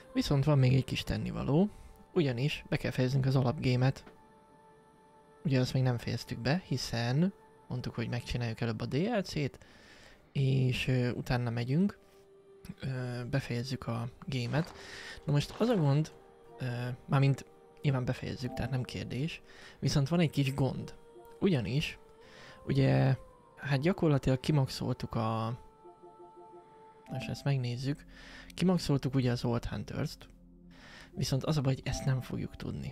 Viszont van még egy kis tennivaló, ugyanis be kell fejeznünk az alapgémet. Ugye azt még nem fejeztük be, hiszen mondtuk, hogy megcsináljuk előbb a DLC-t, és utána megyünk, befejezzük a gémet. Na most az a gond, mármint nyilván befejezzük, tehát nem kérdés, viszont van egy kis gond. Ugyanis, ugye, hát gyakorlatilag kimaxoltuk a... Most ezt megnézzük. Kimaxoltuk ugye az Old Hunters-t, viszont az a baj, hogy ezt nem fogjuk tudni.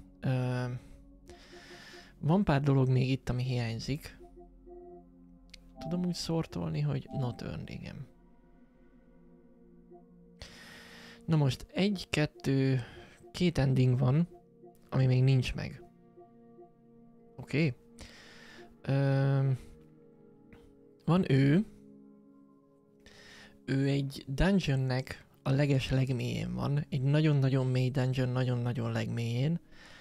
Van pár dolog még itt, ami hiányzik. Tudom úgy szortolni, hogy not earned, igen. Na most két ending van, ami még nincs meg. Oké. Van ő. Ő egy dungeonnek a legmélyén van. Egy nagyon-nagyon mély dungeon, nagyon-nagyon legmélyén.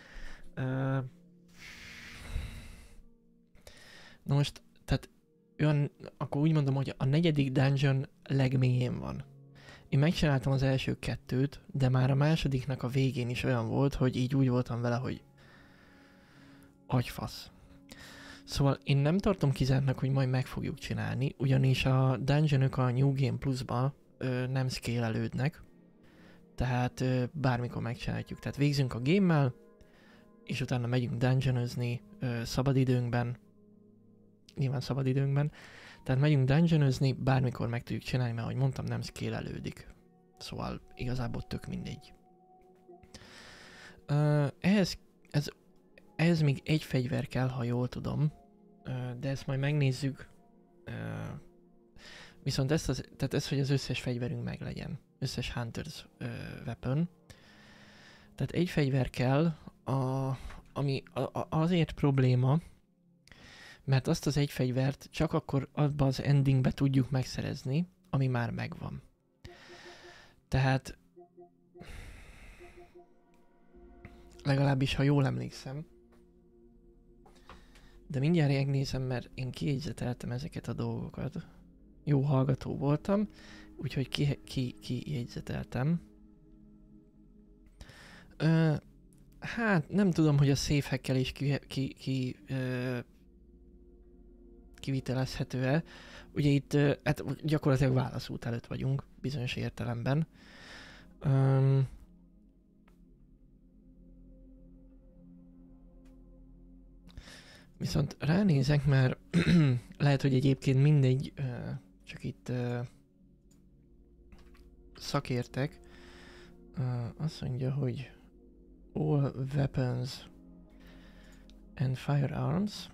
Na most, tehát akkor úgy mondom, hogy a negyedik dungeon legmélyén van. Én megcsináltam az első kettőt, de már a másodiknak a végén is olyan volt, hogy így úgy voltam vele, hogy agyfasz. Szóval én nem tartom kizártnak, hogy majd meg fogjuk csinálni, ugyanis a dungeonok a New Game Plus-ba nem scale-elődnek, tehát bármikor megcsináljuk. Tehát végzünk a game-mel, és utána megyünk dungeonozni szabadidőnkben, nyilván szabadidőnkben, tehát megyünk dungeonozni, bármikor meg tudjuk csinálni, mert ahogy mondtam, nem scale-elődik. Szóval igazából tök mindegy. Ehhez még egy fegyver kell, ha jól tudom, de ezt majd megnézzük. Viszont ez, hogy az összes fegyverünk meglegyen, összes Hunters weapon. Tehát egy fegyver kell, ami azért probléma, mert azt az egy fegyvert csak akkor abban az endingbe tudjuk megszerezni, ami már megvan. Tehát legalábbis, ha jól emlékszem, de mindjárt megnézem, mert én kijegyzeteltem ezeket a dolgokat. Jó hallgató voltam, úgyhogy kijegyzeteltem. Hát nem tudom, hogy a safe hackkel is kivitelezhető-e. Ugye itt hát gyakorlatilag válaszút előtt vagyunk, bizonyos értelemben. Viszont ránézek, mert lehet, hogy egyébként mindegy, csak itt szakértek. Azt mondja, hogy all weapons and firearms.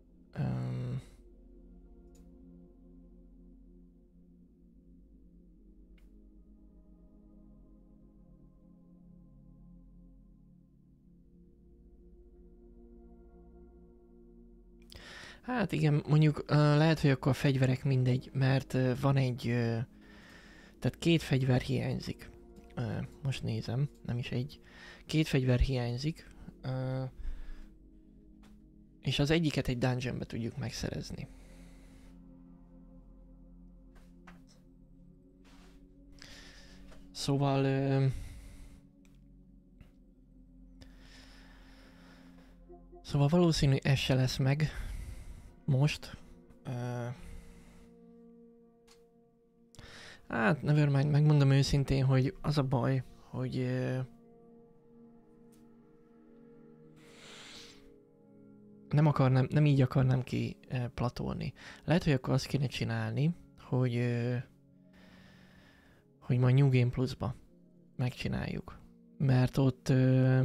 Hát igen, mondjuk lehet, hogy akkor a fegyverek mindegy, mert van egy, tehát két fegyver hiányzik. Most nézem, nem is egy. Két fegyver hiányzik, és az egyiket egy dungeonbe tudjuk megszerezni. Szóval valószínű ez se lesz meg most. Hát nevermind, megmondom őszintén, hogy az a baj, hogy nem így akarnám ki platolni. Lehet, hogy akkor azt kéne csinálni, hogy majd New Game Plus-ba megcsináljuk. Mert ott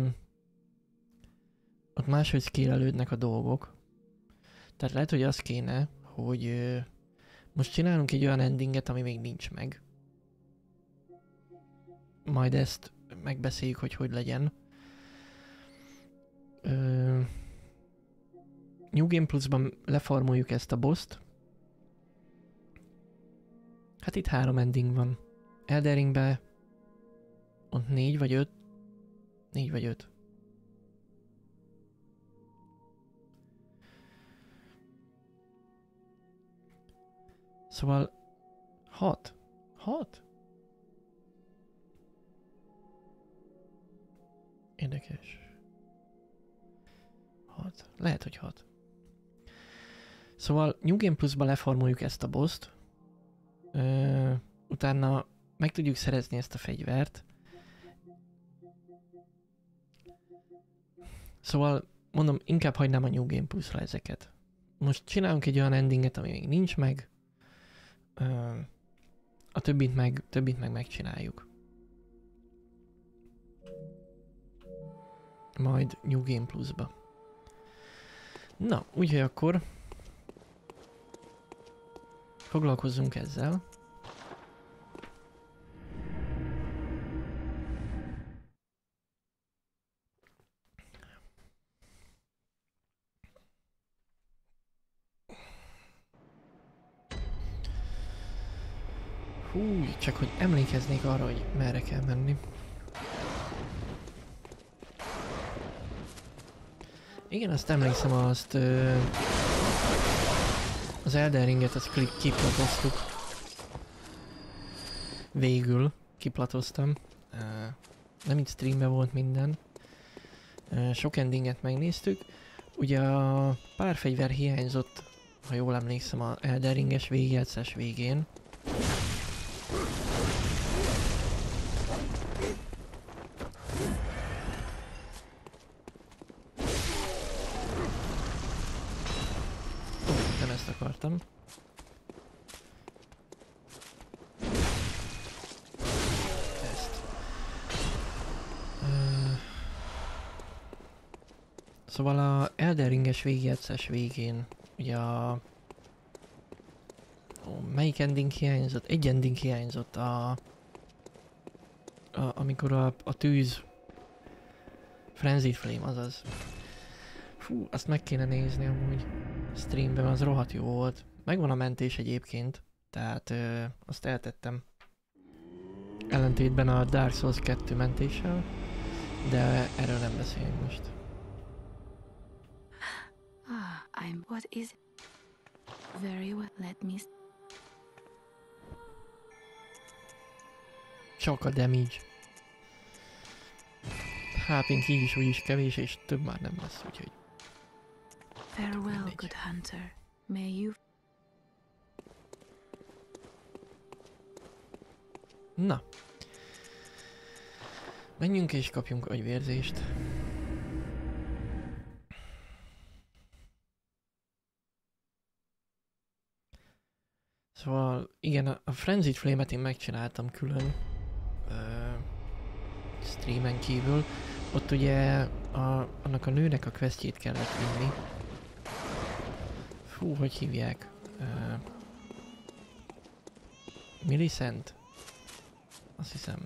máshogy scale-elődnek a dolgok. Tehát lehet, hogy az kéne, hogy most csinálunk egy olyan endinget, ami még nincs meg. Majd ezt megbeszéljük, hogy legyen. New Game Plus-ban lefarmoljuk ezt a bosst. Hát itt 3 ending van. Elden Ringben ott 4 vagy 5. 4 vagy 5. Szóval 6. 6? Érdekes. 6. Lehet, hogy 6. Szóval New Game Plus-ba leformoljuk ezt a bosst. Utána meg tudjuk szerezni ezt a fegyvert. Szóval mondom, inkább hagynám a New Game Plus-ra ezeket. Most csinálunk egy olyan endinget, ami még nincs meg. A többit meg megcsináljuk. Majd New Game Plus-ba. Na, úgyhogy akkor foglalkozzunk ezzel. Hú, csak hogy emlékeznék arra, hogy merre kell menni. Igen, azt emlékszem, azt az Elden Ringet azt kiplatoztuk. Végül kiplatoztam. Nem itt streamben volt minden. Sok endinget megnéztük. Ugye a pár fegyver hiányzott, ha jól emlékszem, a Elden Ringes végigjátszás végén. Nem ezt akartam. Ezt. Szóval a Elden Ringes végigjátszás végén ugye melyik ending hiányzott? Egy ending hiányzott, amikor a tűz Frenzied Flame, azaz. Fú, azt meg kéne nézni amúgy streamben, az rohadt jó volt. Megvan a mentés egyébként, tehát azt eltettem. Ellentétben a Dark Souls 2 mentéssel, de erről nem beszélünk most. What is it? Very well, let me... Csak a damage. HP-nk így is úgy is kevés, és több már nem lesz, úgyhogy... Farewell, good hunter. May you... Na. Menjünk és kapjunk agyvérzést. Szóval igen, a Frenzied Flame-et én megcsináltam külön streamen kívül. Ott ugye annak a nőnek a questjét kellett vinni. Fú, hogy hívják? Millicent? Azt hiszem.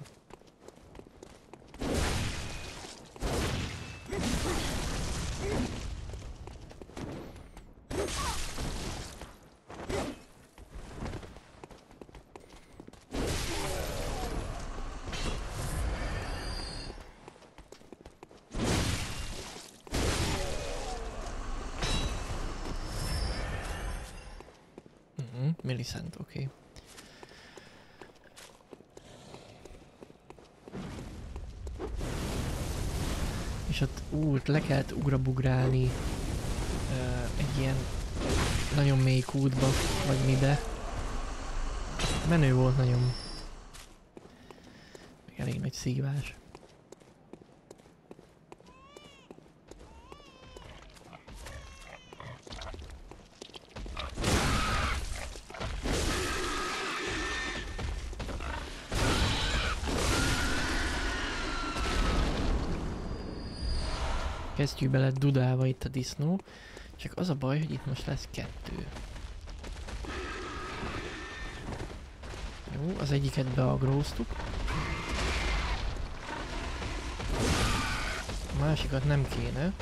Millicent, oké. Okay. És ott le kellett ugrabugrálni egy ilyen nagyon mély kútba, vagy mibe. Menő volt nagyon. Elég nagy szívás. Kesztyűbe lett dudálva itt a disznó, csak az a baj, hogy itt most lesz 2. Jó, az egyiket beagróztuk. A másikat nem kéne.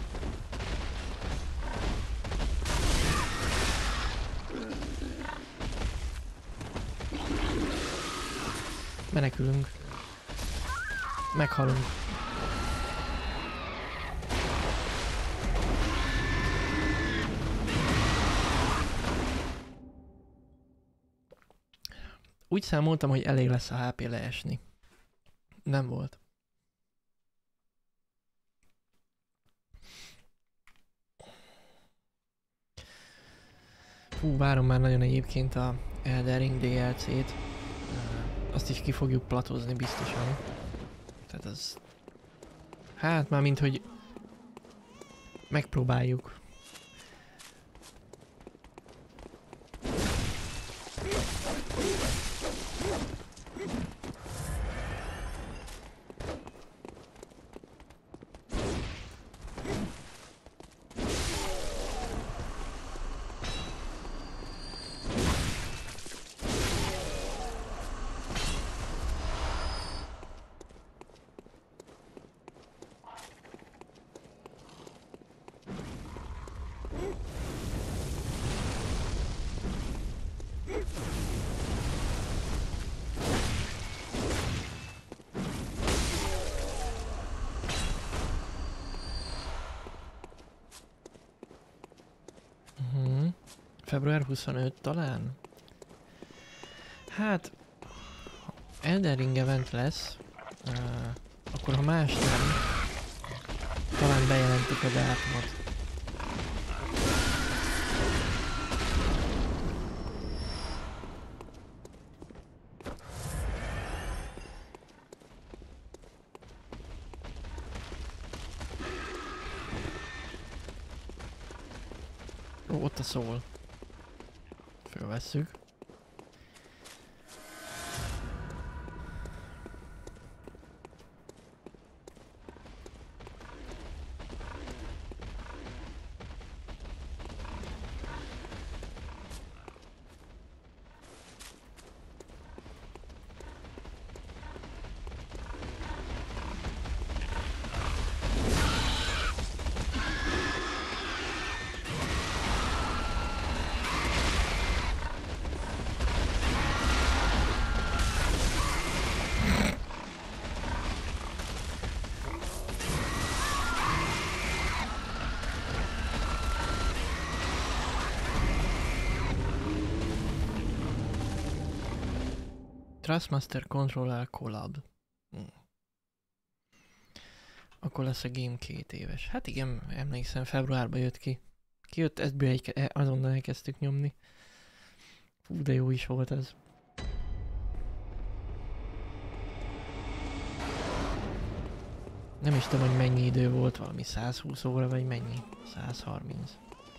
Menekülünk. Meghalunk. Úgy számoltam, hogy elég lesz a HP leesni. Nem volt. Hú, várom már nagyon egyébként a Elden Ring DLC-t. Azt is ki fogjuk platozni biztosan. Tehát az... Hát már mint hogy megpróbáljuk. Február 25 talán? Hát... Elden Ring event lesz. Akkor ha más nem, talán bejelentik a dátumot. Ó, ott a szól. Fölvesszük. Trustmaster Controller Collab. Akkor lesz a game 2 éves. Hát igen, emlékszem, februárban jött ki. Kijött, ezt azonnal elkezdtük nyomni. Fú, de jó is volt ez. Nem is tudom, hogy mennyi idő volt, valami 120 óra, vagy mennyi? 130.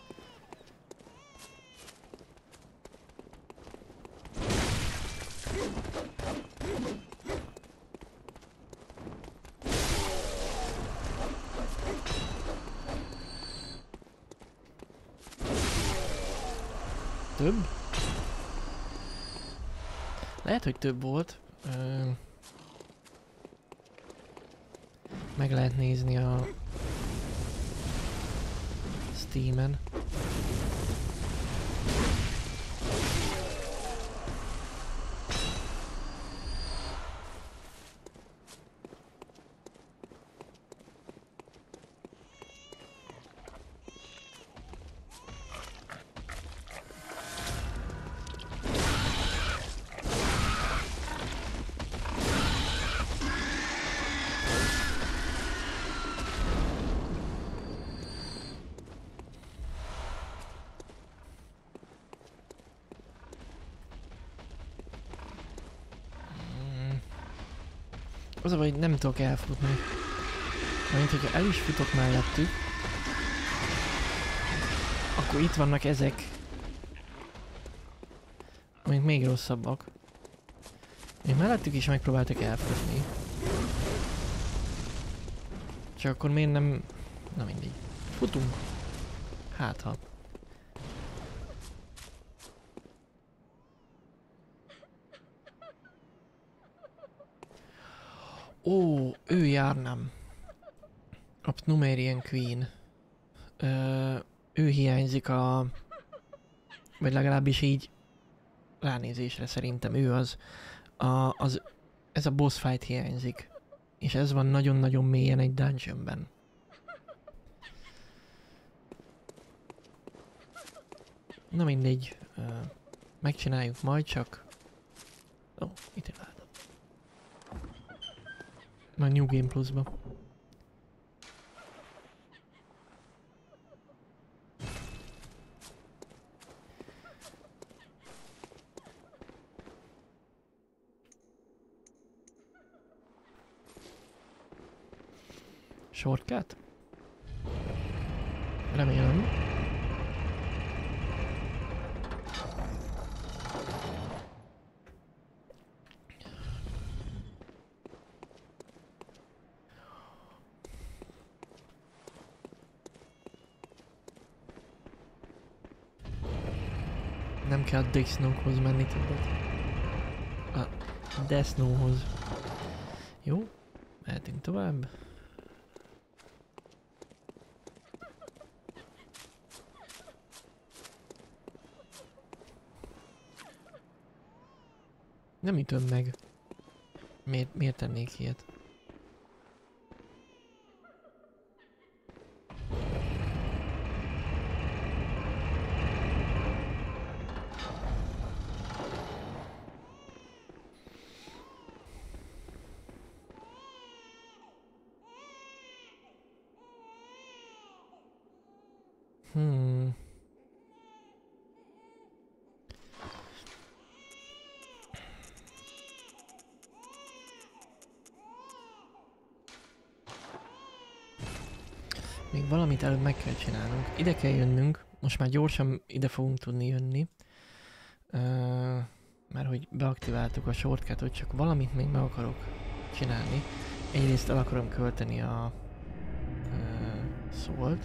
Több? Lehet, hogy több volt. Meg lehet nézni a Steamen. Az a baj, hogy nem tudok elfutni. Mint hogyha el is futok mellettük, akkor itt vannak ezek, amik még rosszabbak. Még mellettük is megpróbáltak elfutni. Csak akkor miért nem... Na mindegy. Futunk. Hát ha. Ó, ő járnám. A Pnumerian Queen. Ő hiányzik a... Vagy legalábbis így ránézésre szerintem ő az. Ez a boss fight hiányzik. És ez van nagyon-nagyon mélyen egy dungeonben. Na mindegy. Megcsináljuk majd csak. Ó, itt látom. Már New Game Plus-ba. Shortcut? Remélem. Nem kell a Death Snow-hoz menni többet. A Death Snow-hoz. Jó, mehetünk tovább. Nem ütöm meg. Miért tennék ilyet? Még valamit előbb meg kell csinálnunk. Ide kell jönnünk. Most már gyorsan ide fogunk tudni jönni. Mert hogy beaktiváltuk a shortcutot, csak valamit még meg akarok csinálni. Egyrészt el akarom költeni a szólt.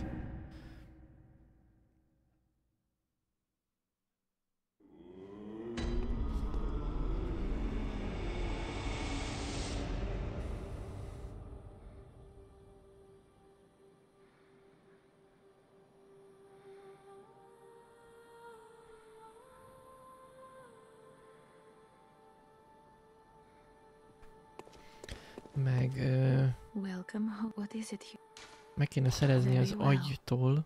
Meg Welcome home. What is it here? meg kéne szerezni az agytól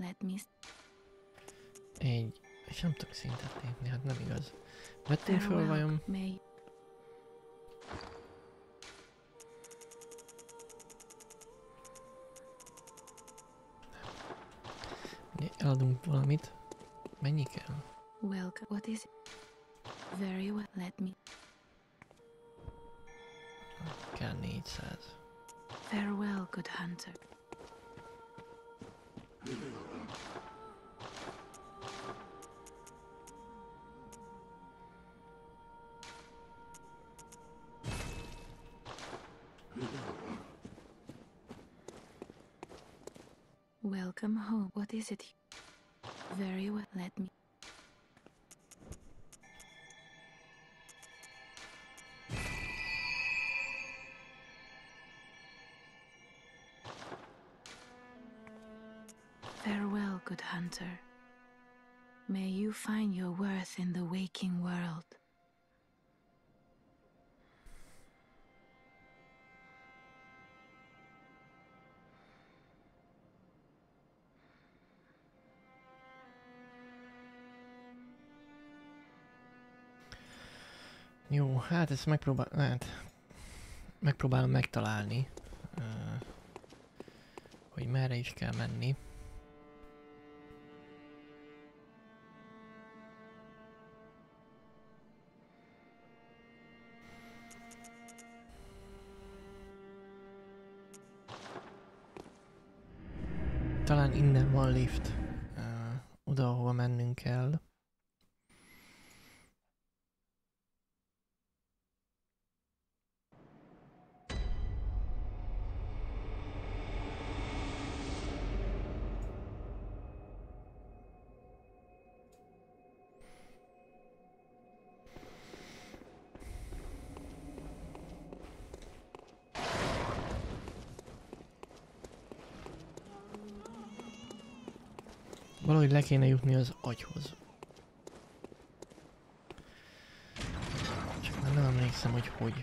egy... És nem tudok szintet lépni, hát nem igaz. Vettünk föl vajon? Eladunk valamit. Mennyi kell? Welcome. What is it? Very well. Let me. Kell 400. Farewell, good hunter. Welcome home. What is it? Very well. Let me. Farewell, good hunter. May you find your worth in the waking world. Jó, hát ezt megpróbálom megtalálni, hogy merre is kell menni. Talán innen van lift, oda, ahova mennünk kell. Valahogy le kéne jutni az agyhoz. Csak már nem emlékszem, hogy hogy.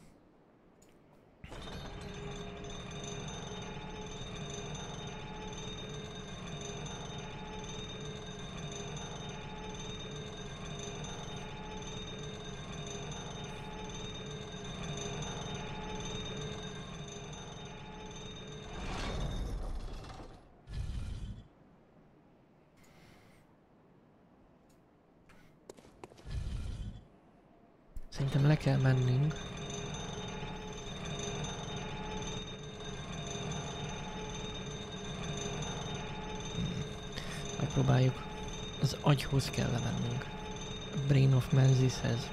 Szerintem le kell mennünk. megpróbáljuk. Az agyhoz kell lemennünk. A Brain of Menzishez.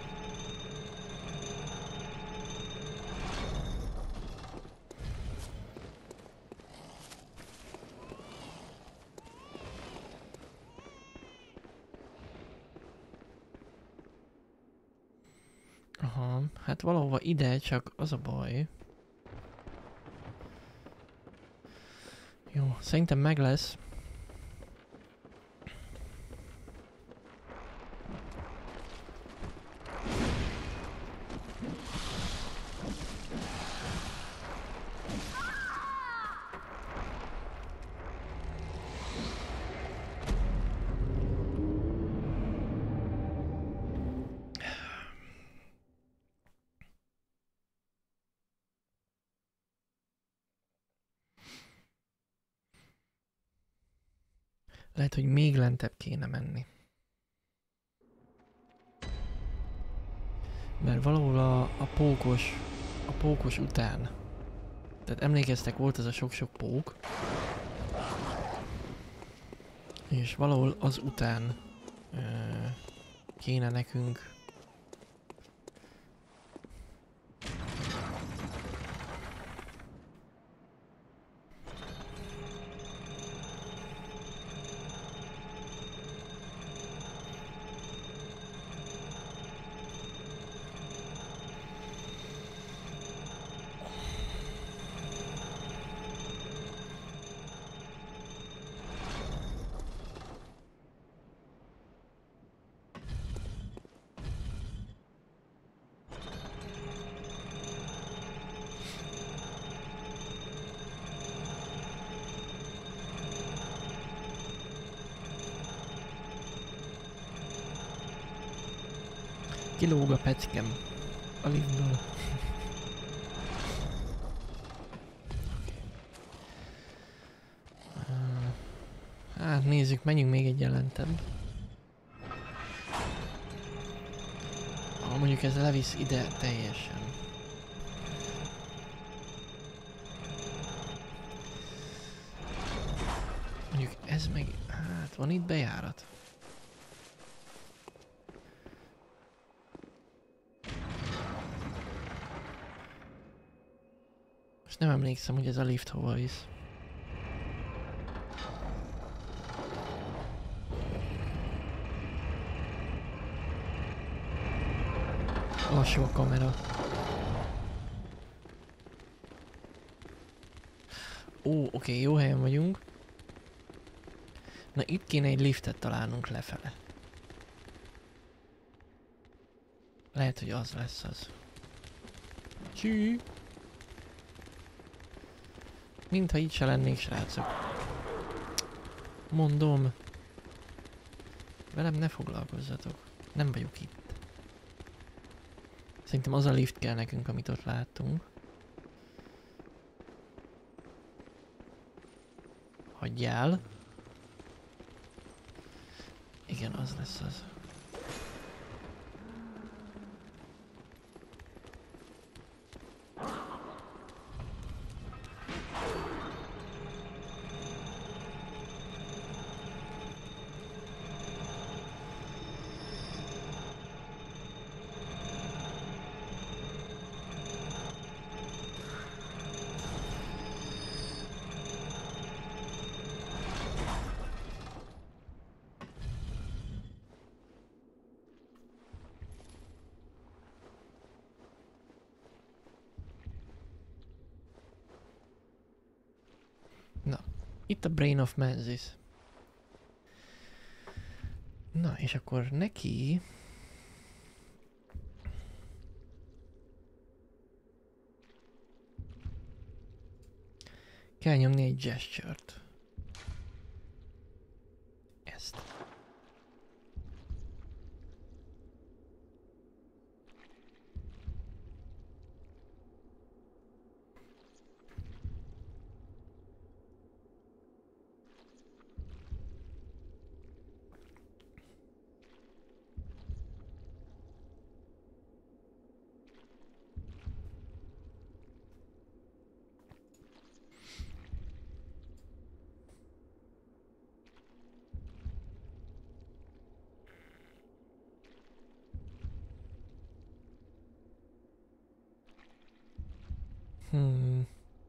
Aha, hát valahova ide, csak az a baj. Jó, szerintem meg lesz. Lehet, hogy még lentebb kéne menni. Mert valahol a pókos után. Tehát emlékeztek, volt ez a sok-sok pók. És valahol az után kéne nekünk. Kilóg a peckem a liftből. Hát nézzük, menjünk még egy jelentebb. Mondjuk ez levisz ide teljesen. Mondjuk ez meg... Hát van itt bejárat. Most nem emlékszem, hogy ez a lift hova visz. Lassú a kamera. Ó, oké, jó helyen vagyunk. Na itt kéne egy liftet találnunk lefele. Lehet, hogy az lesz az. Csű! Mintha itt se lennék, srácok. Mondom. Velem ne foglalkozzatok. Nem vagyok itt. Szerintem az a lift kell nekünk, amit ott láttunk. Hagyjál. Igen, az lesz az. Itt a Brain of Menzis. Na, és akkor neki... kell nyomni egy gesture-t. Ezt. Hmm.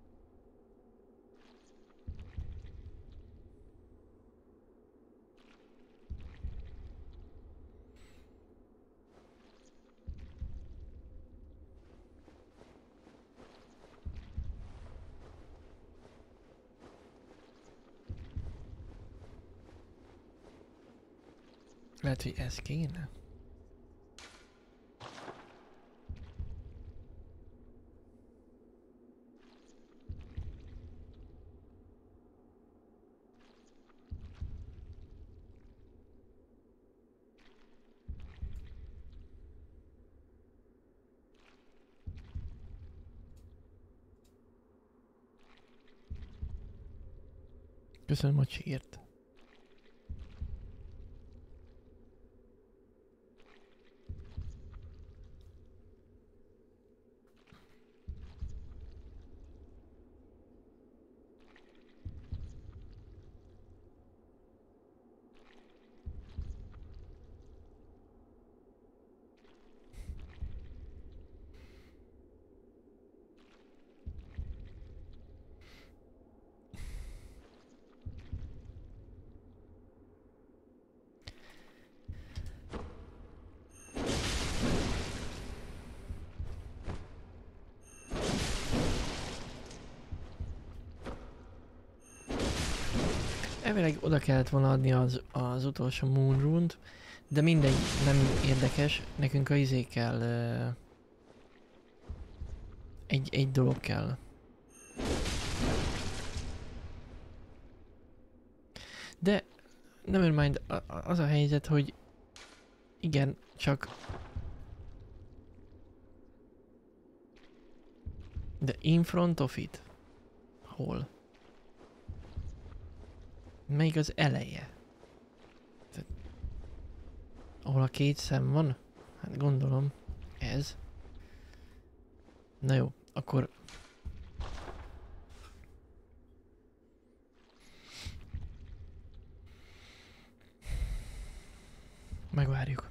Lehet, hogy ez kéne? Köszönöm, hogy sírt. Elvileg oda kellett volna adni az utolsó Moon Rune-t, de mindegy, nem érdekes. Nekünk a izé kell... egy dolog kell. De nevermind, az a helyzet, hogy igen, csak... De in front of it? Hol? Melyik az eleje? Tehát, ahol a két szem van? Hát gondolom, ez. Na jó, akkor... Megvárjuk.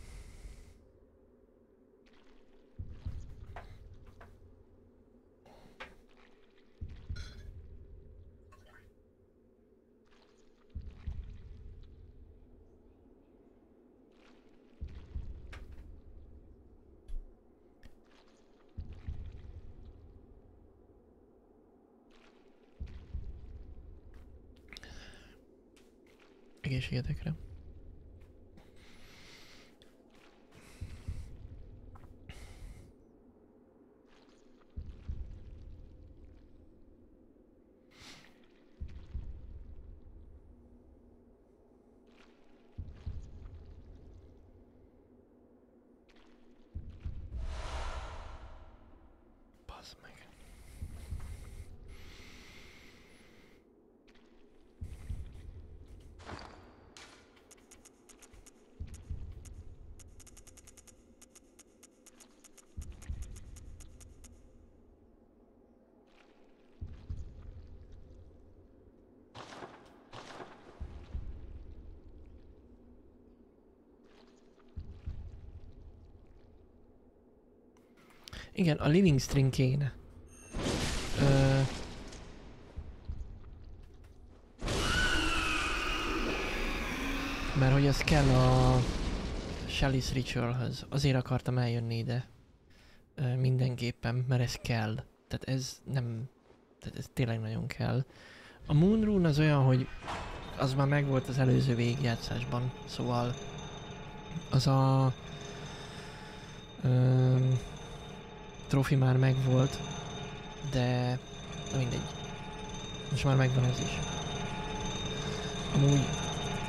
Egészségetekre. Bazd meg. Igen, a living string kéne. Mert hogy ez kell a Chalice Ritualhöz. Azért akartam eljönni ide. Mindenképpen, mert ez kell. Tehát ez nem... Tehát ez tényleg nagyon kell. A Moon Rune az olyan, hogy az már megvolt az előző végigjátszásban. Szóval... Az a... Trófi már megvolt. De... Na mindegy. Most már megvan ez is. Amúgy...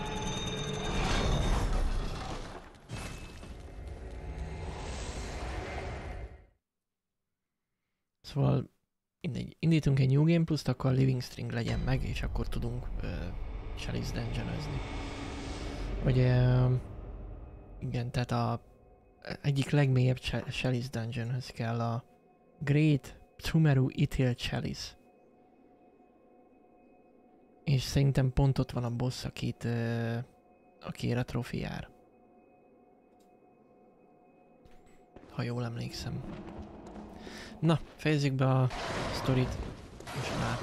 Szóval mindegy, indítunk egy New Game Plus-t, akkor a Living String legyen meg, és akkor tudunk Chalice Dungeon-özni. Vagy igen, tehát a egyik legmélyebb Chalice Dungeon-höz kell a Great Pthumeru Ithil Chalice. És szerintem pont ott van a boss, akiért a trófi jár. Ha jól emlékszem. Na, fejezzük be a sztorit. És már.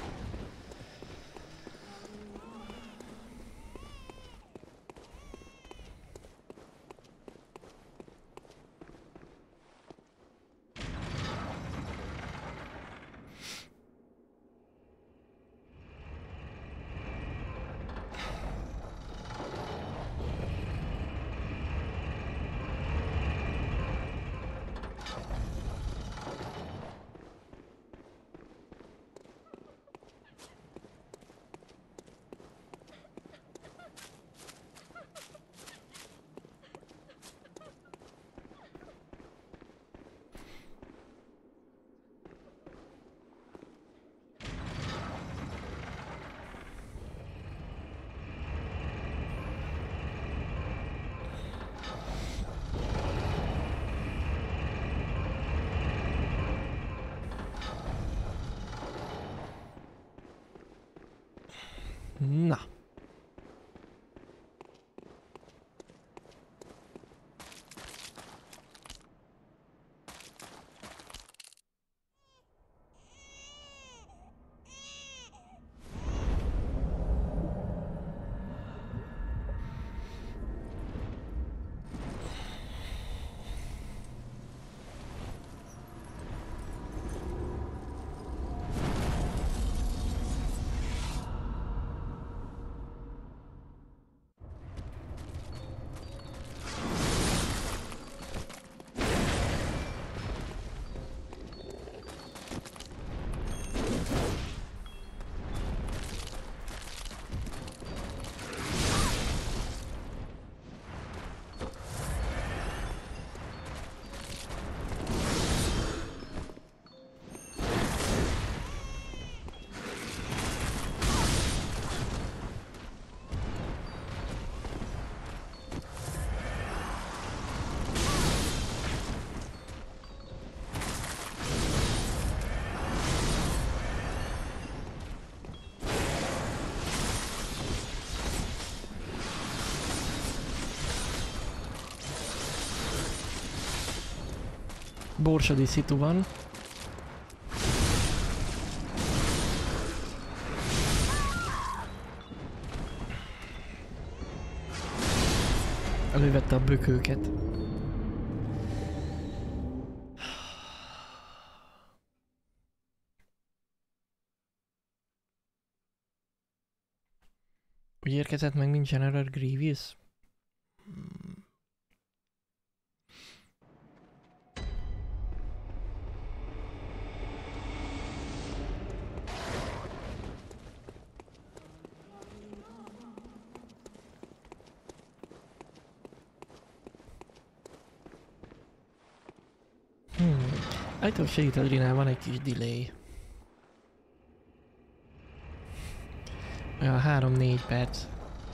Na. Borsodi szitu van. Elővette a bökőket. Úgy érkezett meg, mint General Grievous? Állítólag segít Adrinál, van egy kis delay. Olyan 3-4 perc.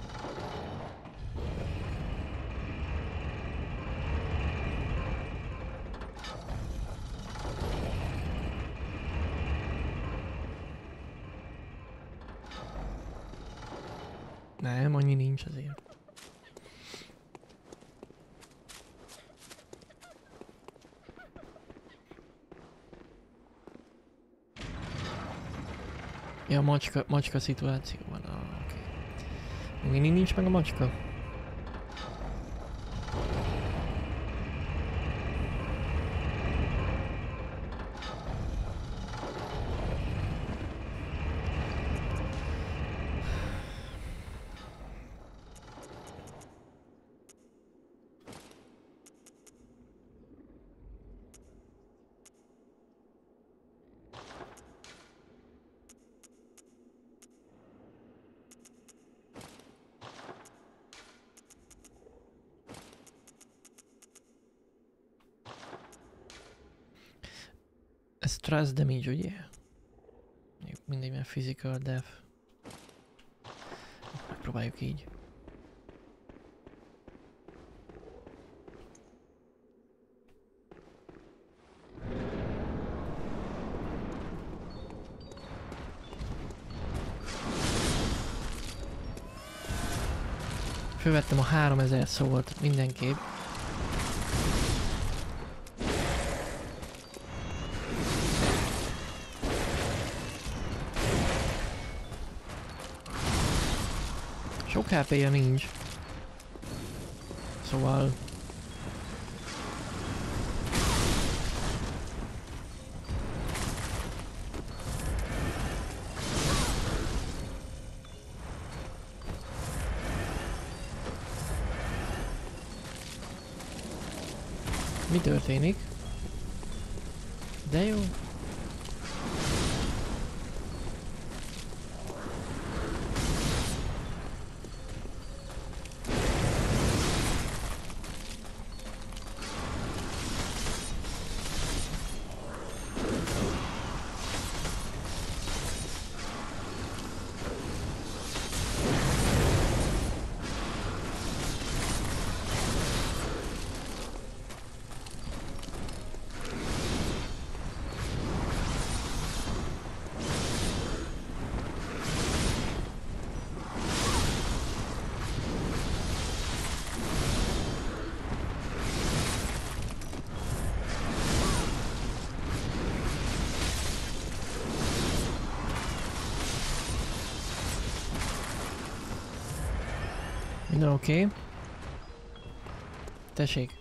Nem, annyi nincs azért. Ja, a macska szituáció van. Ah, oké. Még mindig nincs meg a macska? Ez stress damage, ugye? Mindegy, mert physical death. Megpróbáljuk így. Fölvettem a 3000 szólt mindenképp. Sok HP-je nincs. Szóval... Mi történik? De jó. Minden oké. Tessék.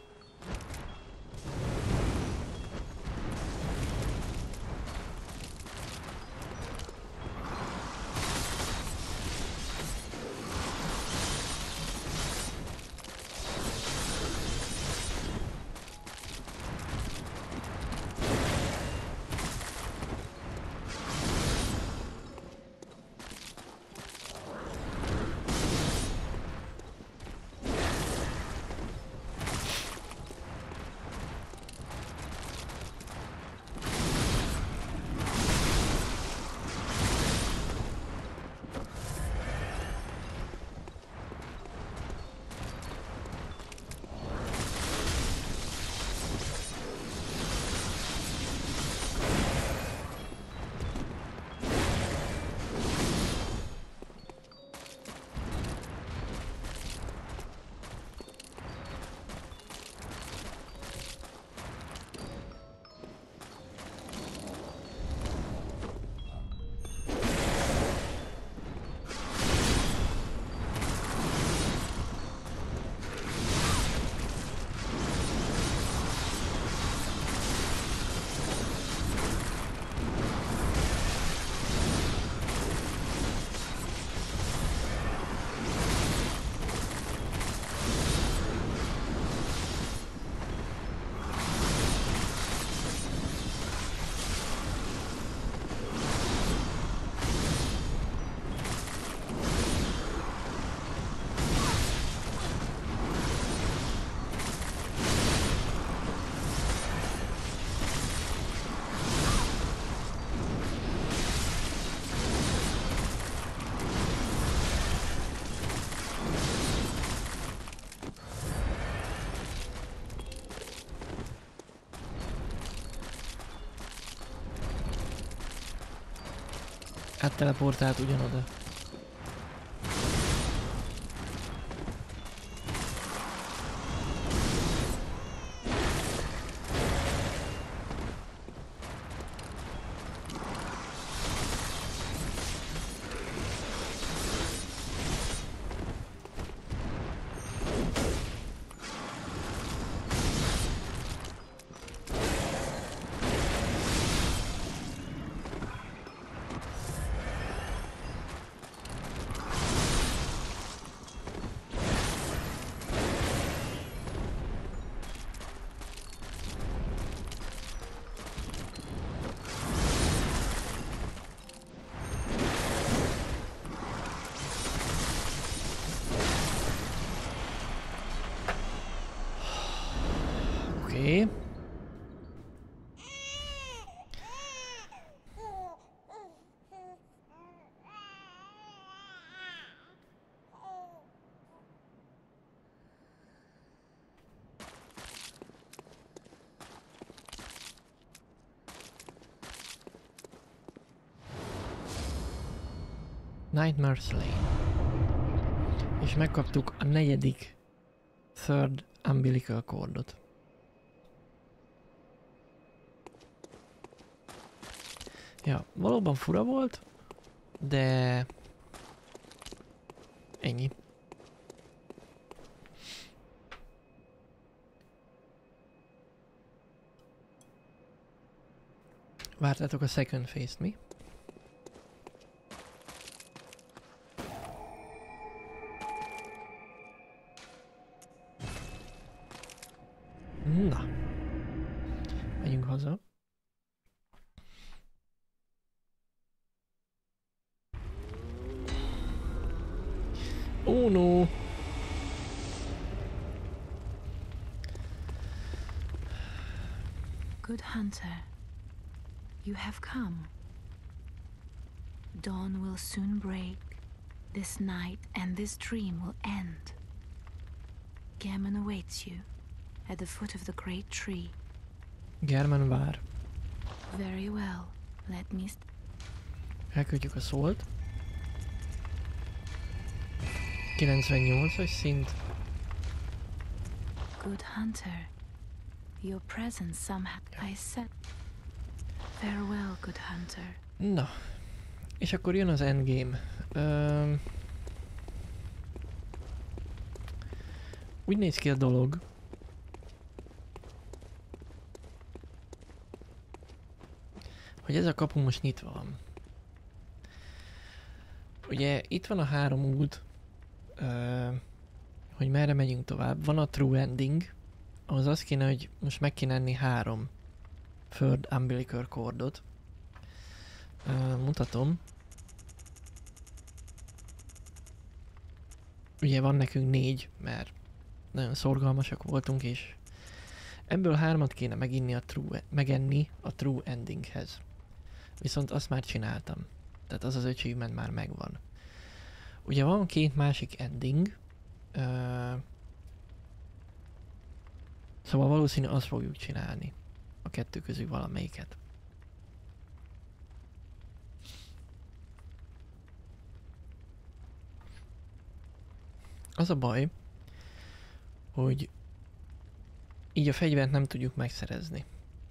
Átteleportált ugyanoda. Oké. Nightmares Lane. És megkaptuk a negyedik Third Umbilical Cordot. Ja, valóban fura volt, de Ennyi. Vártátok a second phase-t, mi? Na. Megyünk haza. Oh no! Good hunter, you have come. Dawn will soon break. This night and this dream will end. Gammon awaits you at the foot of the great tree. Germen vár. Very well. Let me... Elküldjük a szólt. 98-as szint. Good hunter, your presence somehow... I said... Farewell, good hunter. Na. És akkor jön az endgame. Úgy néz ki a dolog. Hogy ez a kapu most nyitva van. Ugye itt van a 3 út, hogy merre megyünk tovább. Van a true ending, ahhoz az kéne, hogy most meg kéne enni 3 third umbilical cordot. Mutatom. Ugye van nekünk 4, mert nagyon szorgalmasak voltunk, és ebből 3-at kéne megenni a true endinghez. Viszont azt már csináltam. Tehát az achievement már megvan. Ugye van 2 másik ending. Szóval valószínű azt fogjuk csinálni. A 2 közül valamelyiket. Az a baj, hogy így a fegyvert nem tudjuk megszerezni.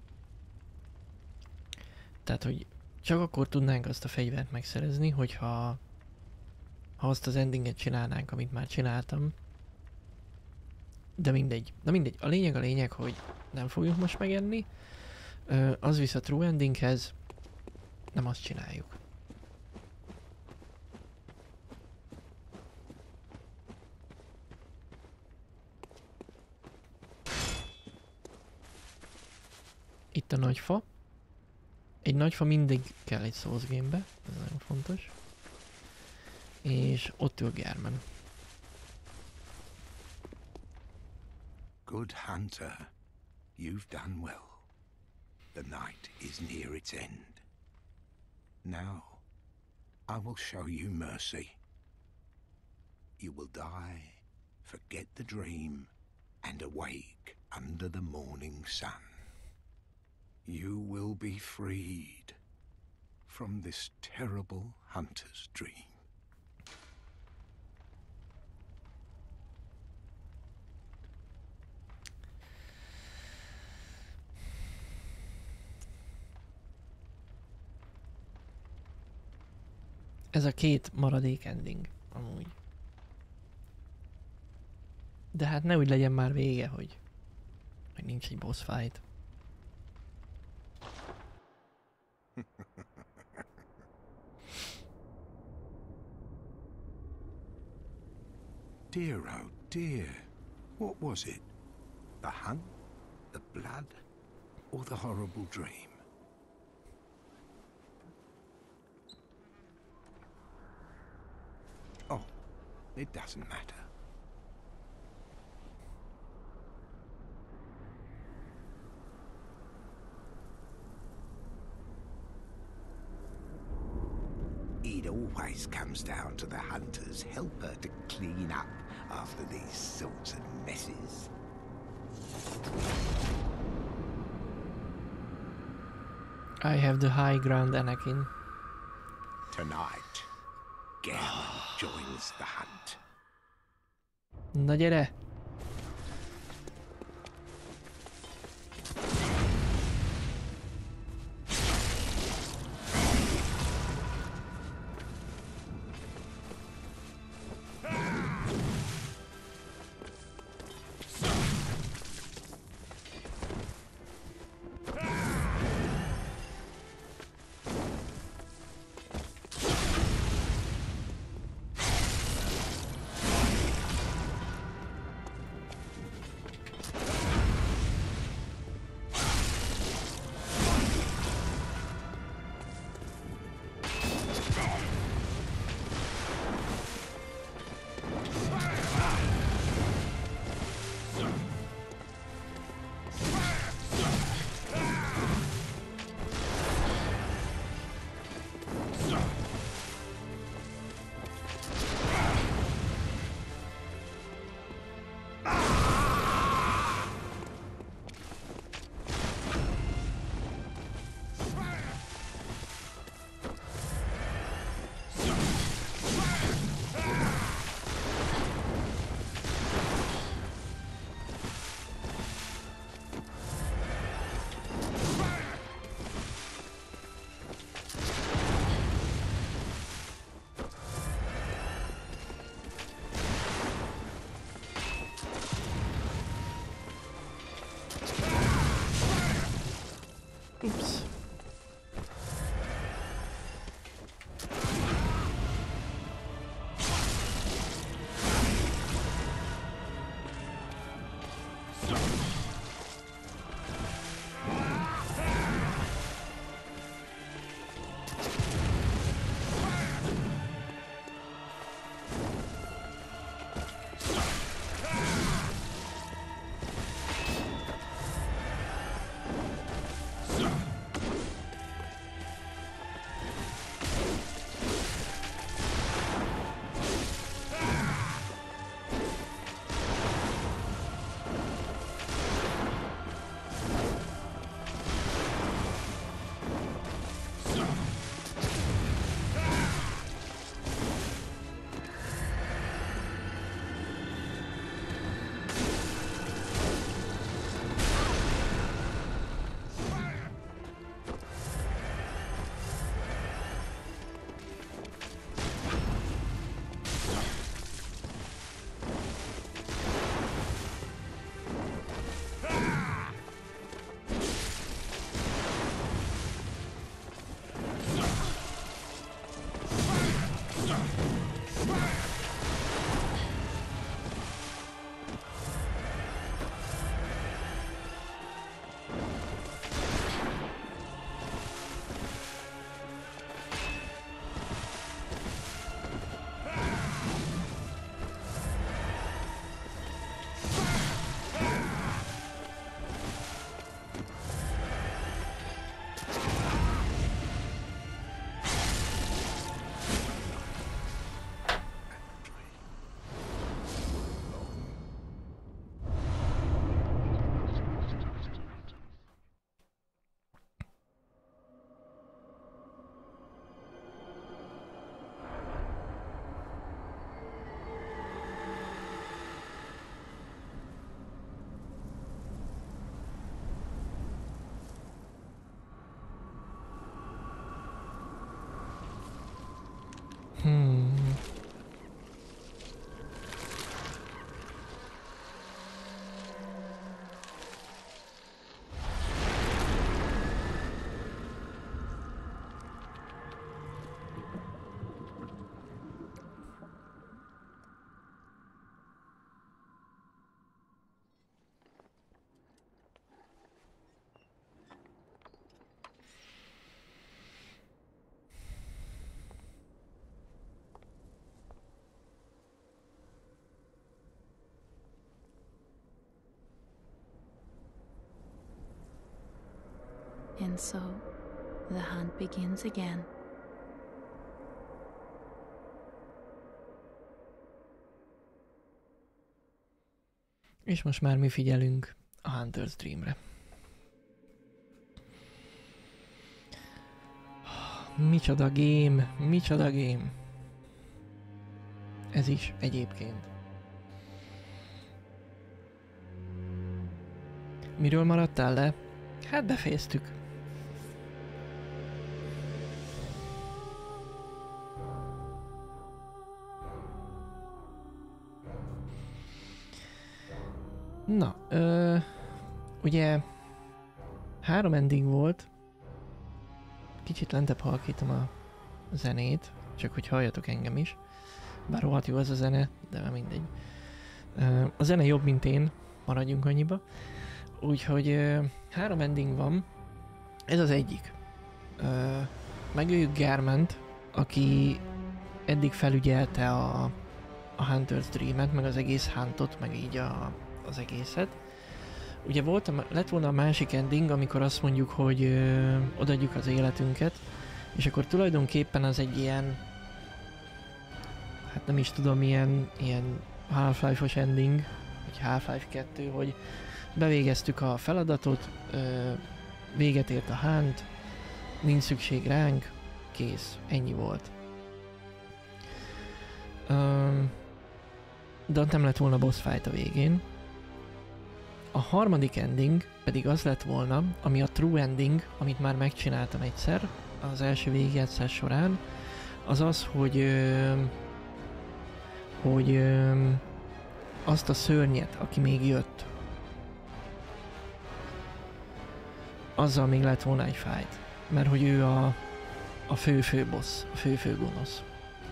Tehát, hogy csak akkor tudnánk azt a fegyvert megszerezni, hogyha azt az endinget csinálnánk, amit már csináltam. De mindegy. Na mindegy. A lényeg, hogy nem fogjuk most megenni. Az visz a true endinghez. Nem azt csináljuk. Itt a nagyfa. Egy nagyfa mindig kell egy Souls game-be, ez nagyon fontos. És ott ül Germen. Good hunter, you've done well. The night is near its end. Now, I will show you mercy. You will die, forget the dream, and awake under the morning sun. You will be freed from this terrible hunter's dream. Ez a 2 maradék ending, amúgy. De hát ne úgy legyen már vége, hogy nincs egy boss fight. Dear, oh dear. What was it? The hunt? The blood? Or the horrible dream? Oh, it doesn't matter. It always comes down to the hunter's helper to clean up after these sorts of messes. I have the high ground, Anakin. Tonight, Gammon joins the hunt. Na gyere! And so, the hunt begins again. És most már mi figyelünk a Hunter's Dreamre. Micsoda game, micsoda game. Ez is egyébként. Miről maradtál le? Hát befejeztük. Na, ugye 3 ending volt. Kicsit lentebb halkítom a zenét, csak hogy halljatok engem is. Bár rohadt jó az a zene, de mindegy. A zene jobb, mint én, maradjunk annyiba. Úgyhogy 3 ending van. Ez az egyik. Megöljük Gehrmant, aki eddig felügyelte a Hunter's Dream-et, meg az egész huntot, meg így az egészet. Ugye lett volna a másik ending, amikor azt mondjuk, hogy odaadjuk az életünket, és akkor tulajdonképpen az egy ilyen, hát nem is tudom, ilyen Half-Life-os ending, vagy Half-Life 2, hogy bevégeztük a feladatot, véget ért a hunt, nincs szükség ránk, kész, ennyi volt. De nem lett volna boss fight a végén. A harmadik ending pedig az lett volna, ami a true ending, amit már megcsináltam egyszer az első végigjátszás során, az az, hogy azt a szörnyet, aki még jött, azzal még lett volna egy fight, mert hogy ő a fő boss, a fő gonosz.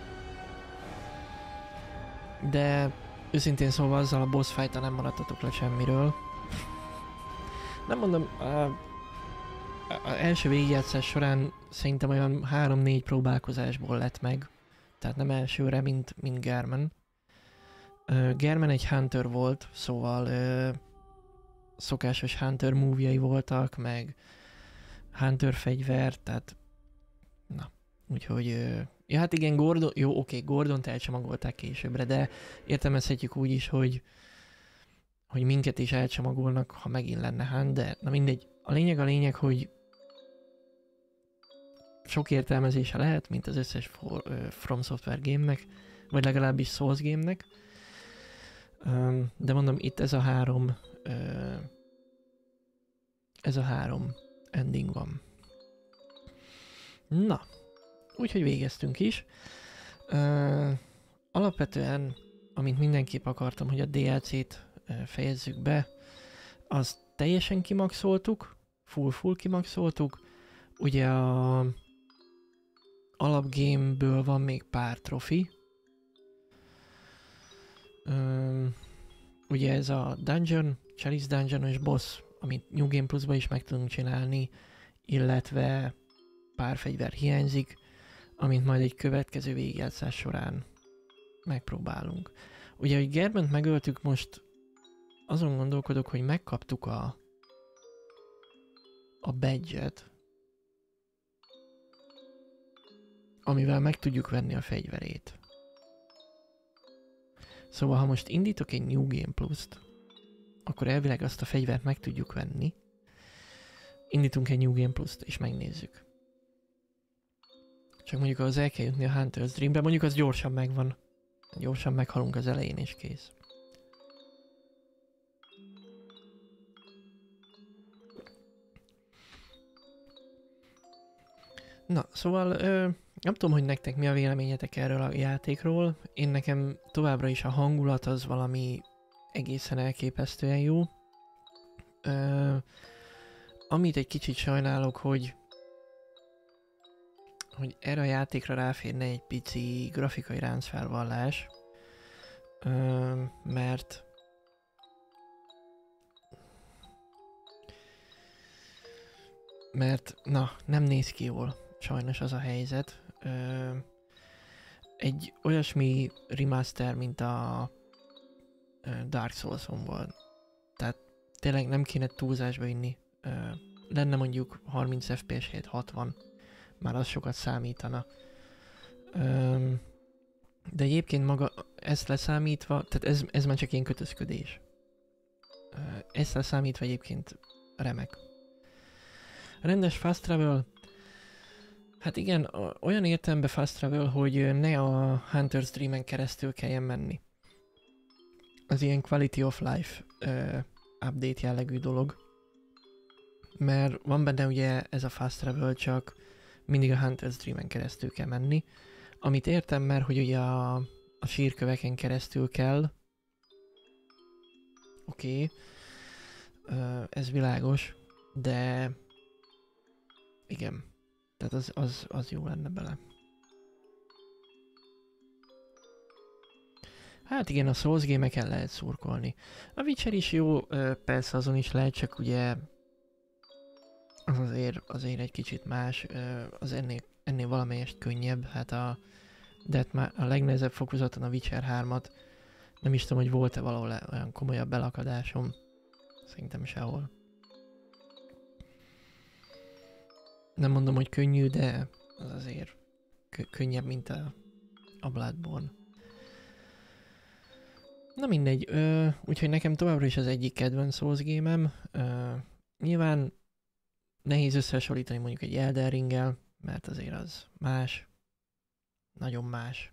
De őszintén szólva azzal a boss fight-tal nem maradtatok le semmiről. Nem mondom, az első végigjátszás során szerintem olyan 3-4 próbálkozásból lett meg. Tehát nem elsőre, mint Gehrman. Gehrman egy hunter volt, szóval szokásos hunter move-jai voltak, meg hunter fegyver, tehát na, úgyhogy ja, hát igen, Gordon, jó, oké, Gordont elcsomagolták későbbre, de értelmezhetjük úgy is, hogy minket is elcsomagolnak, ha megint lenne hunt, de na mindegy. A lényeg, hogy sok értelmezése lehet, mint az összes From Software game-nek, vagy legalábbis Souls game-nek. De mondom, itt ez a három ending van. Na, úgyhogy végeztünk is. Alapvetően, amint mindenképp akartam, hogy a DLC-t fejezzük be, azt teljesen kimaxoltuk, full kimaxoltuk. Ugye a alapgameből van még pár trofi. Ugye ez a Dungeon, Chalice Dungeon-os boss, amit New Game Plus-ba is meg tudunk csinálni, illetve pár fegyver hiányzik, amit majd egy következő végigjátszás során megpróbálunk. Ugye, hogy Gehrmant megöltük, most azon gondolkodok, hogy megkaptuk a badge-et, amivel meg tudjuk venni a fegyverét. Szóval, ha most indítok egy New Game Plus-t, akkor elvileg azt a fegyvert meg tudjuk venni. Indítunk egy New Game Plus-t, és megnézzük. Csak mondjuk az el kell jutni a Hunter's Dreambe, mondjuk az gyorsan megvan. Gyorsan meghalunk az elején, és kész. Na, szóval nem tudom, hogy nektek mi a véleményetek erről a játékról. Én nekem továbbra is a hangulat az valami egészen elképesztően jó. Amit egy kicsit sajnálok, hogy erre a játékra ráférne egy pici grafikai ráncfelvallás, mert na, nem néz ki jól, sajnos az a helyzet. Egy olyasmi remaster, mint a Dark Souls-on volt. Tehát tényleg nem kéne túlzásba inni lenne mondjuk 30 FPS helyett 60, már az sokat számítana. De egyébként maga ezt leszámítva, tehát ez már csak ilyen kötözködés. Ezt leszámítva egyébként remek. Rendes fast travel, hát igen, olyan értelemben fast travel, hogy ne a Hunter's Dream-en keresztül kelljen menni. Az ilyen quality of life update jellegű dolog. Mert van benne ugye ez a fast travel, csak mindig a Hunter's Dream-en keresztül kell menni. Amit értem, mert hogy ugye a sírköveken keresztül kell. Oké. Ez világos, de igen. Tehát az jó lenne bele. Hát igen, a Souls game-eken lehet szurkolni. A Witcher is jó, persze azon is lehet, csak ugye az azért egy kicsit más, az ennél valamelyest könnyebb, hát de hát már a legnehezebb fokozaton a Witcher 3-at nem is tudom, hogy volt-e valahol olyan komolyabb belakadásom. Szerintem sehol. Nem mondom, hogy könnyű, de az azért könnyebb, mint a Bloodborne. Na mindegy, úgyhogy nekem továbbra is az egyik kedvenc Souls game-em. Nyilván nehéz összehasonlítani mondjuk egy Elden Ringgel, mert azért az más. Nagyon más.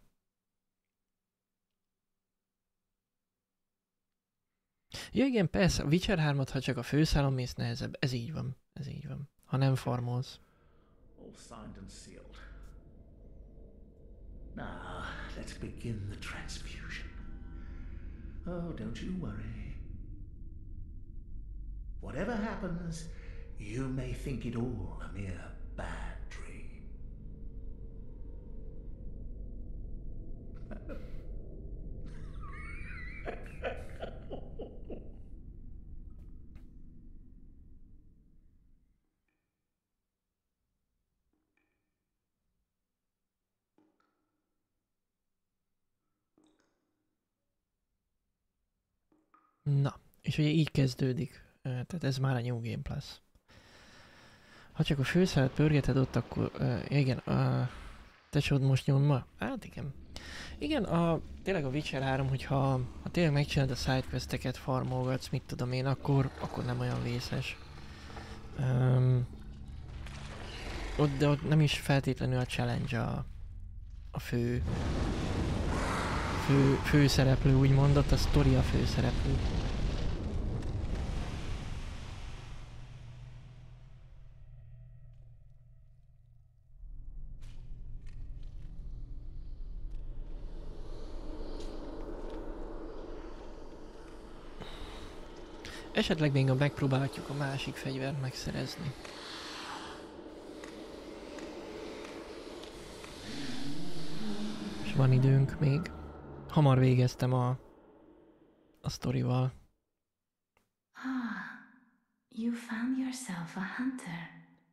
Ja igen, persze, a Witcher 3-at, ha csak a főszálon mész, nehezebb. Ez így van, ez így van. Ha nem farmolsz. All signed and sealed. Now, let's begin the transfusion. Oh, don't you worry. Whatever happens, you may think it all a mere bad dream. Na, és ugye így kezdődik. Tehát ez már a New Game Plus. Ha csak a főszálat pörgeted ott, akkor igen, te csod most nyomma? Hát igen. Igen, tényleg a Witcher 3, hogyha tényleg megcsinálod a sidequesteket, farmolgatsz, mit tudom én, akkor nem olyan vészes. De ott nem is feltétlenül a challenge a fő szereplő, úgymond, ott a sztori a fő szereplő. Esetleg még megpróbálhatjuk a másik fegyvert megszerezni. És van időnk még. Hamar végeztem a sztorival. Ah, you found yourself a hunter.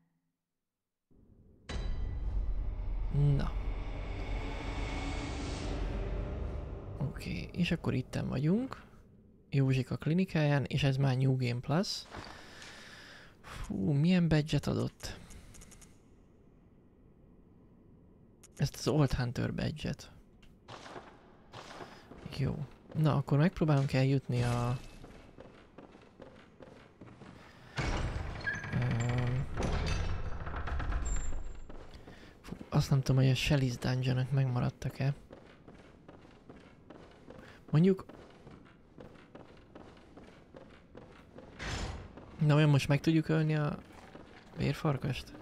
Na. Oké, és akkor itten vagyunk. Józsika klinikáján, és ez már New Game Plus. Fú, milyen badge-et adott? Ezt az Old Hunter badge-et. Jó. Na, akkor megpróbálunk eljutni a... Fú, azt nem tudom, hogy a Shelly's Dungeon-ök megmaradtak-e. Mondjuk... Na, olyan most meg tudjuk ölni a vérfarkast?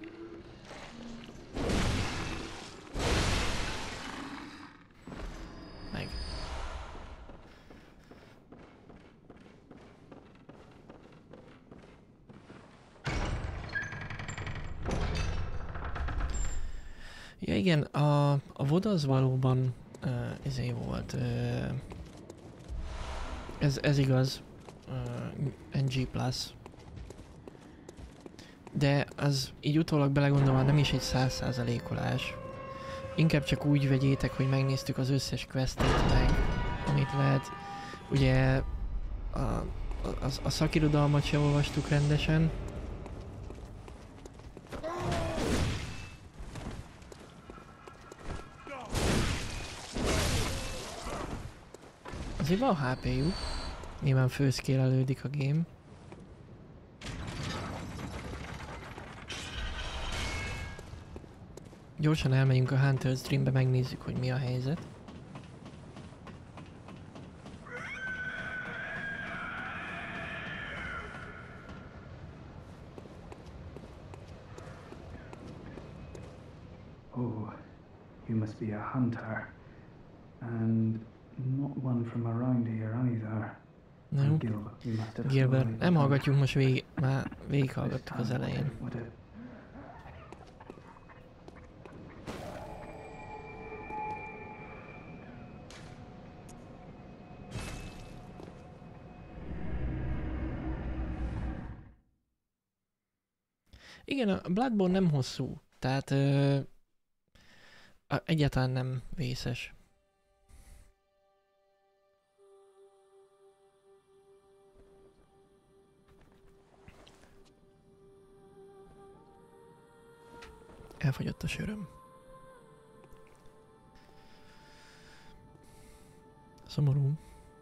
Meg. Ja igen, a VOD az valóban ezért volt. Ez igaz. NG Plus. De az így utólag belegondolva nem is egy 100%-olás. Inkább csak úgy vegyétek, hogy megnéztük az összes questet meg, amit lehet. Ugye a szakirodalmat se olvastuk rendesen. Azért van HP-juk. Nyilván főszkélelődik a game. Gyorsan elmegyünk a Hunter Streambe, megnézzük, hogy mi a helyzet. Oh, you must be a hunter. And not one from around here either. Na jó. Gilbert, you must have Gilbert, survived nem the hallgatjuk most végig, már This végighallgattuk az time, elején. what a- Igen, a Bloodborne nem hosszú, tehát egyáltalán nem vészes. Elfogyott a söröm. Szomorú.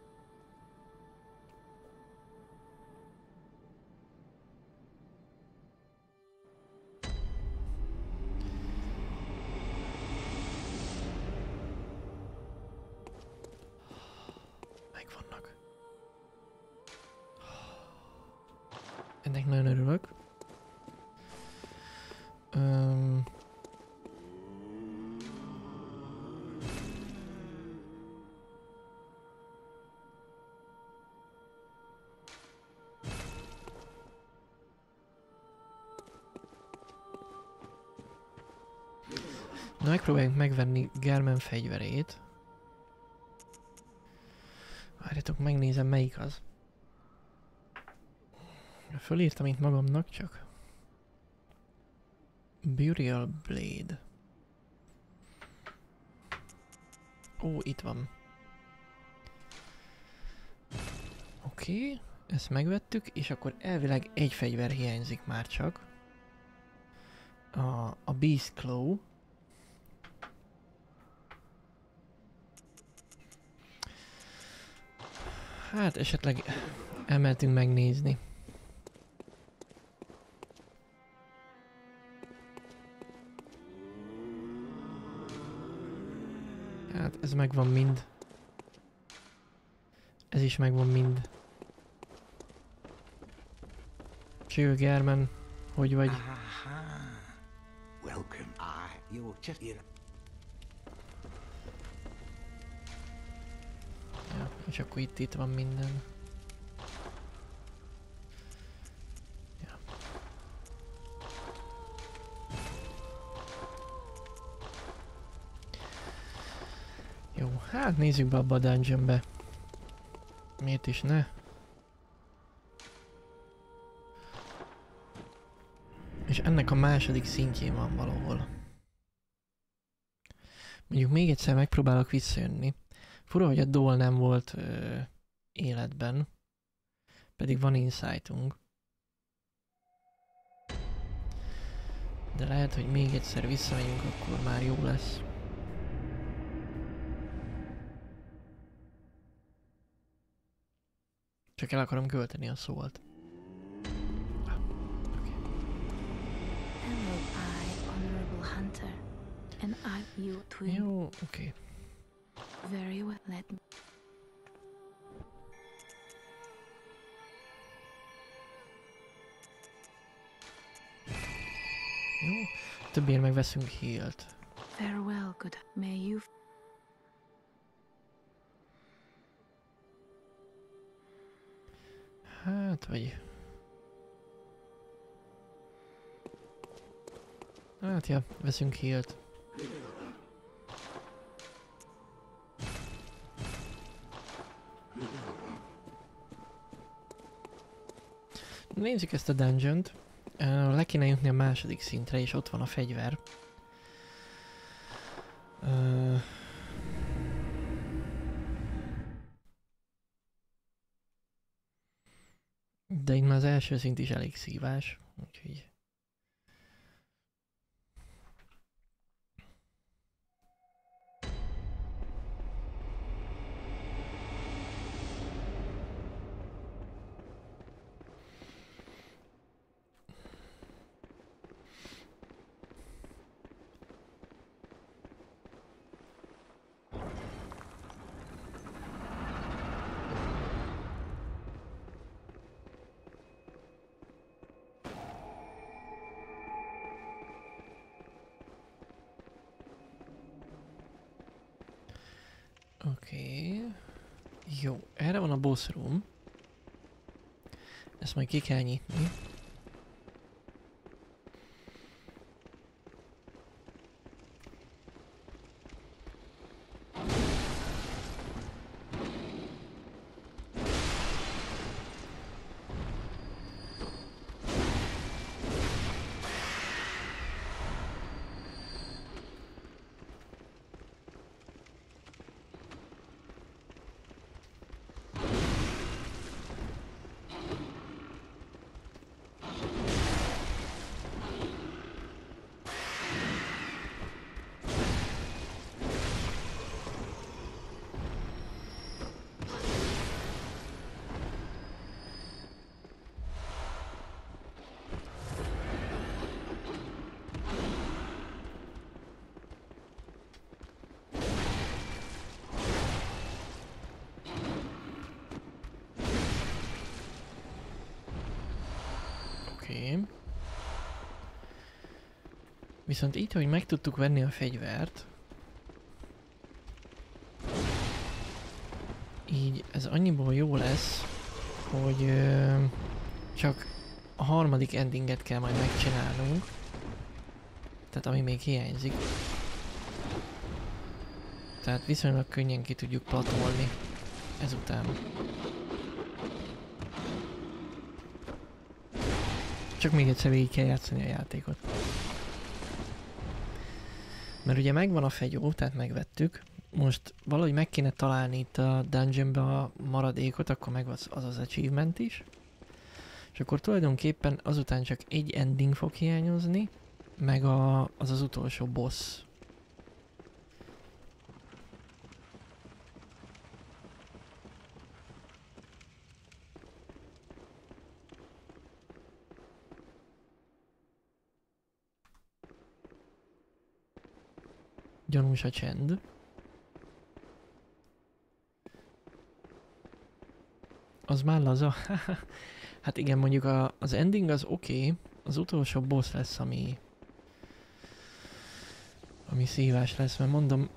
Megvannak. Ennek nagyon örülök. Na, megpróbáljuk megvenni Germen fegyverét. Várjatok, megnézem melyik az. Fölírtam itt magamnak csak. Burial Blade. Ó, itt van. Oké, ezt megvettük, és akkor elvileg egy fegyver hiányzik már csak. A Beast Claw. Hát esetleg elmehetünk megnézni. Hát ez megvan mind. Ez is megvan mind. Cső Germen, hogy vagy? Aha. Welcome. You're just here. Ja, és akkor itt van minden. Ja. Jó, hát nézzük be abba a dungeonbe. Miért is ne? És ennek a második szintjén van valahol. Mondjuk még egyszer megpróbálok visszajönni. Fura, hogy a Dole nem volt életben. Pedig van insightunk. De lehet, hogy még egyszer visszamegyünk, akkor már jó lesz. Csak el akarom költeni a szólt. Hello, I, Honorable Hunter. And I, you, twin. Jó, oké. Very well, let me. Jó. Többért megveszünk healt. Farewell, good. May you. Hát, vagy... Hát, ja, veszünk healt. Nézzük ezt a dungeont. Le kéne jutni a második szintre, és ott van a fegyver. De itt már az első szint is elég szívás, úgyhogy... Oké. Jó, erre van a boss room. Ezt majd ki kell nyitni. Oké. Viszont így, hogy meg tudtuk venni a fegyvert, így ez annyiból jó lesz, hogy csak a harmadik endinget kell majd megcsinálnunk. Tehát ami még hiányzik. Tehát viszonylag könnyen ki tudjuk platolni ezután. Csak még egyszer végig kell játszani a játékot. Mert ugye megvan a fegyó, tehát megvettük. Most valahogy meg kéne találni itt a dungeonbe a maradékot, akkor meg az achievement is. És akkor tulajdonképpen azután csak egy ending fog hiányozni, meg az utolsó boss. Gyanús a csend. Az már laza? Hát igen, mondjuk az ending az oké. Az utolsó boss lesz, ami szívás lesz, mert mondom...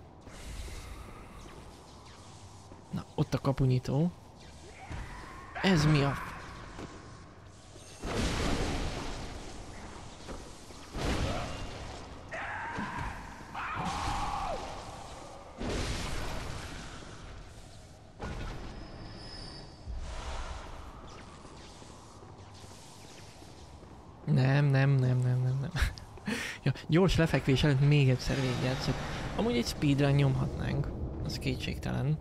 Na, ott a kapunyitó. Ez mi a... Nem. Ja, gyors lefekvés előtt még egyszer végigjátszok. Amúgy egy speedrun nyomhatnánk, az kétségtelen.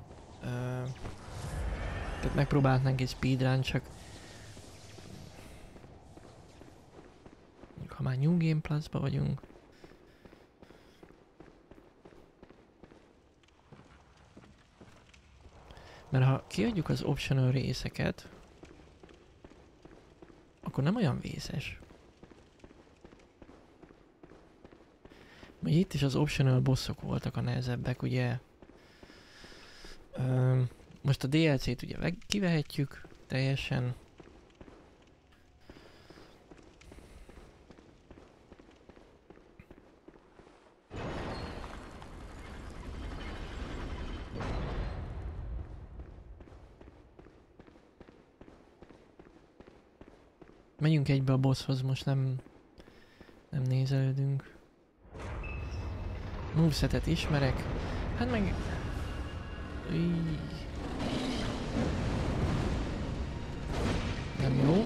Tehát megpróbálhatnánk egy speedrun, csak... Ha már New Game Plus-ba vagyunk... Mert ha kiadjuk az optional részeket, akkor nem olyan vészes. Mert itt is az optional bossok voltak a nehezebbek, ugye. Most a DLC-t ugye kivehetjük teljesen. Menjünk egybe a bosshoz, most nem nézelődünk. Movesetet ismerek. Hát meg... Nem jó.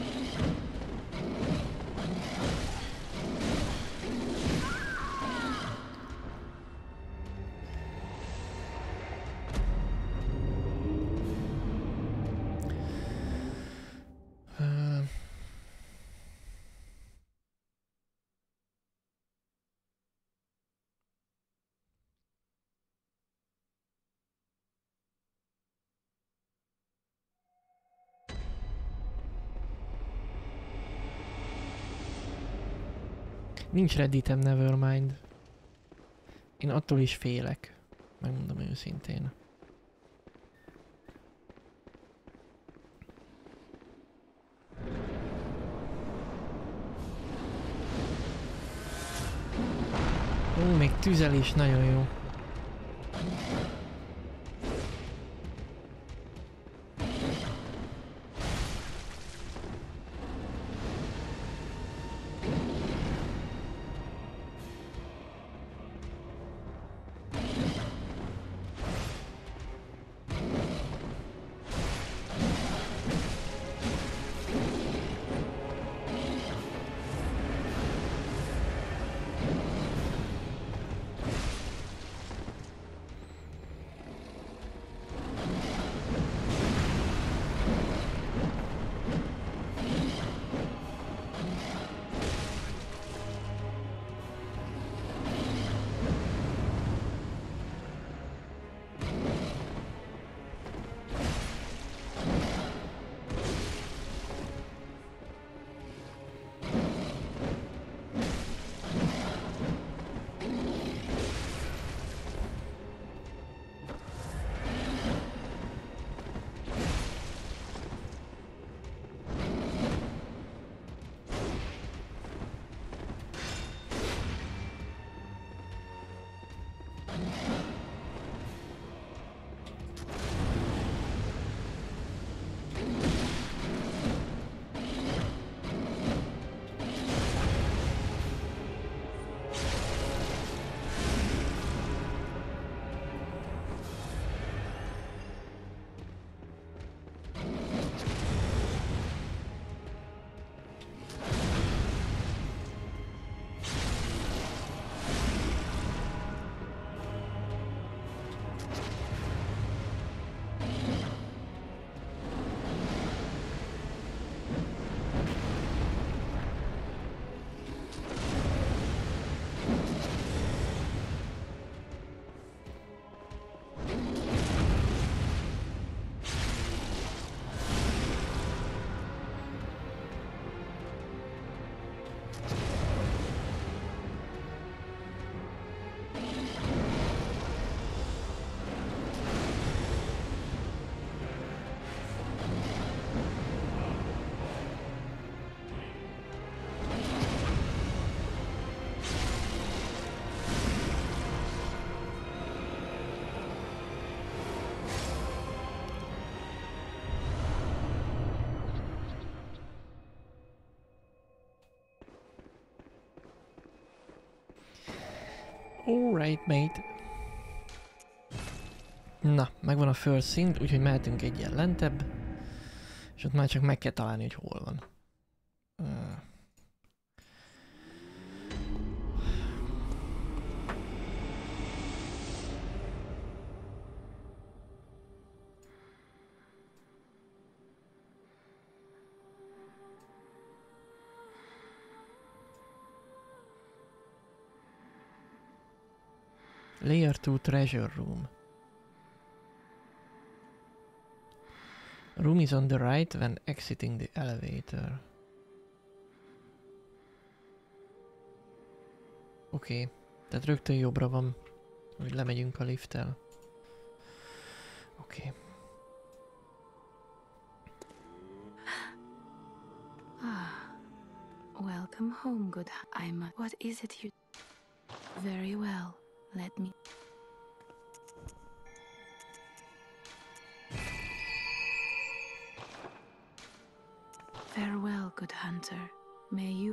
Nincs redditem, nevermind. Én attól is félek. Megmondom őszintén. Ó, még tüzelés nagyon jó. Alright, mate. Na, megvan a first szint, úgyhogy mehetünk egy ilyen lentebb. És ott már csak meg kell találni, hogy hol van. Layer 2 treasure room. Room is on the right when exiting the elevator. Oké, tehát rögtön jobbra van, hogy lemegyünk a lifttel. Oké. Welcome home, good. What is it you... Very well. Let me... Farewell, good hunter. May you...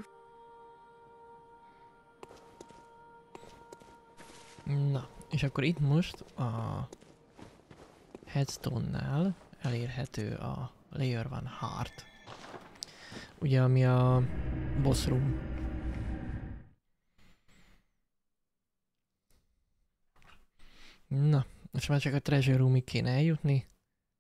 Na, és akkor itt most a headstone-nál elérhető a Layer 1 Heart. Ugye, ami a boss room. Na, most már csak a treasure roomig kéne eljutni.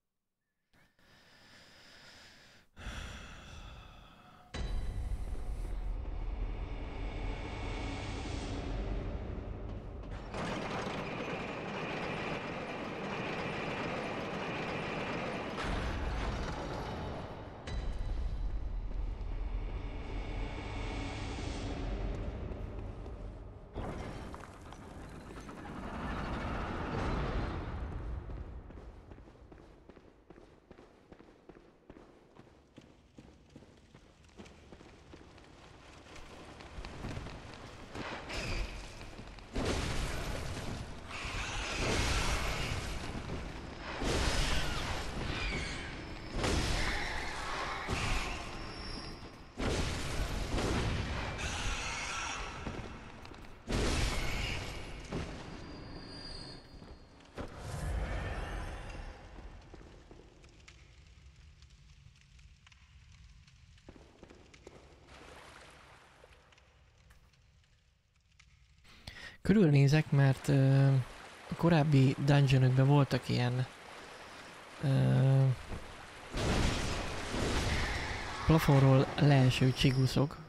Körülnézek, mert a korábbi dungeonökben voltak ilyen plafonról leeső csiguszok,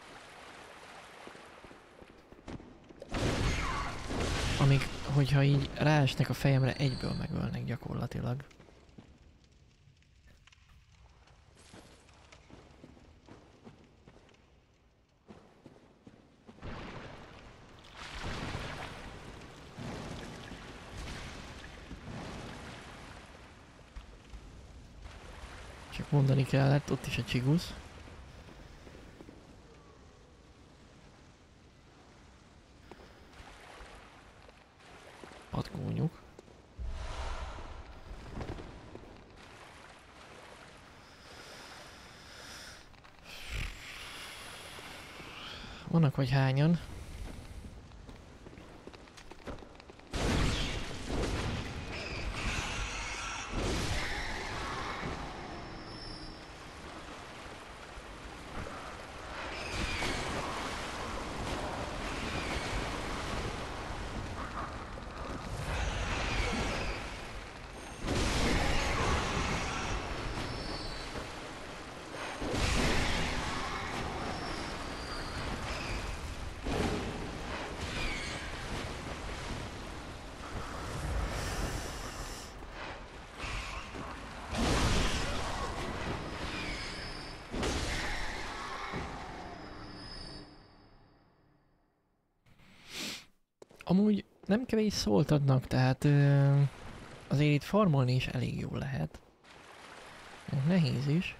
amik, hogyha így ráesnek a fejemre, egyből megölnek gyakorlatilag. Csak mondani kellett, ott is a csigusz. Patkónyuk. Vannak vagy hányan? Amúgy nem kevés szólt adnak, tehát azért itt farmolni is elég jó lehet. Nehéz is.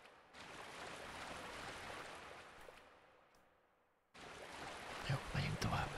Jó, megyünk tovább.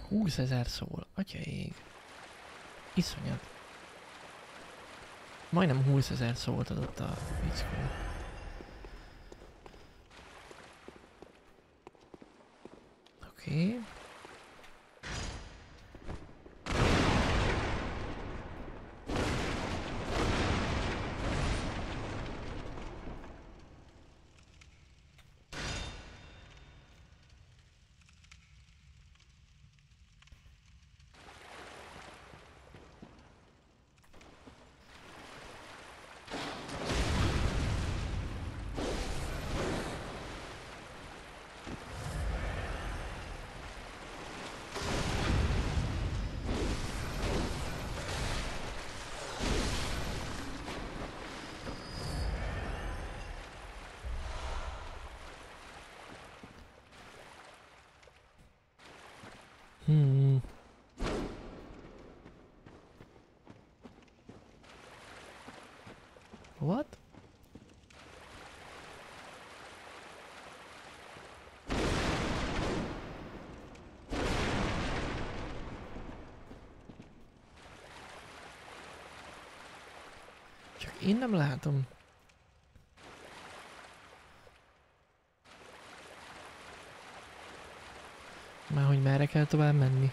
20 000 szól, atyaég. Iszonyat. Majdnem 20 000 szólt adott a fickó. Oké. What? Csak én nem látom. Már hogy merre kell tovább menni.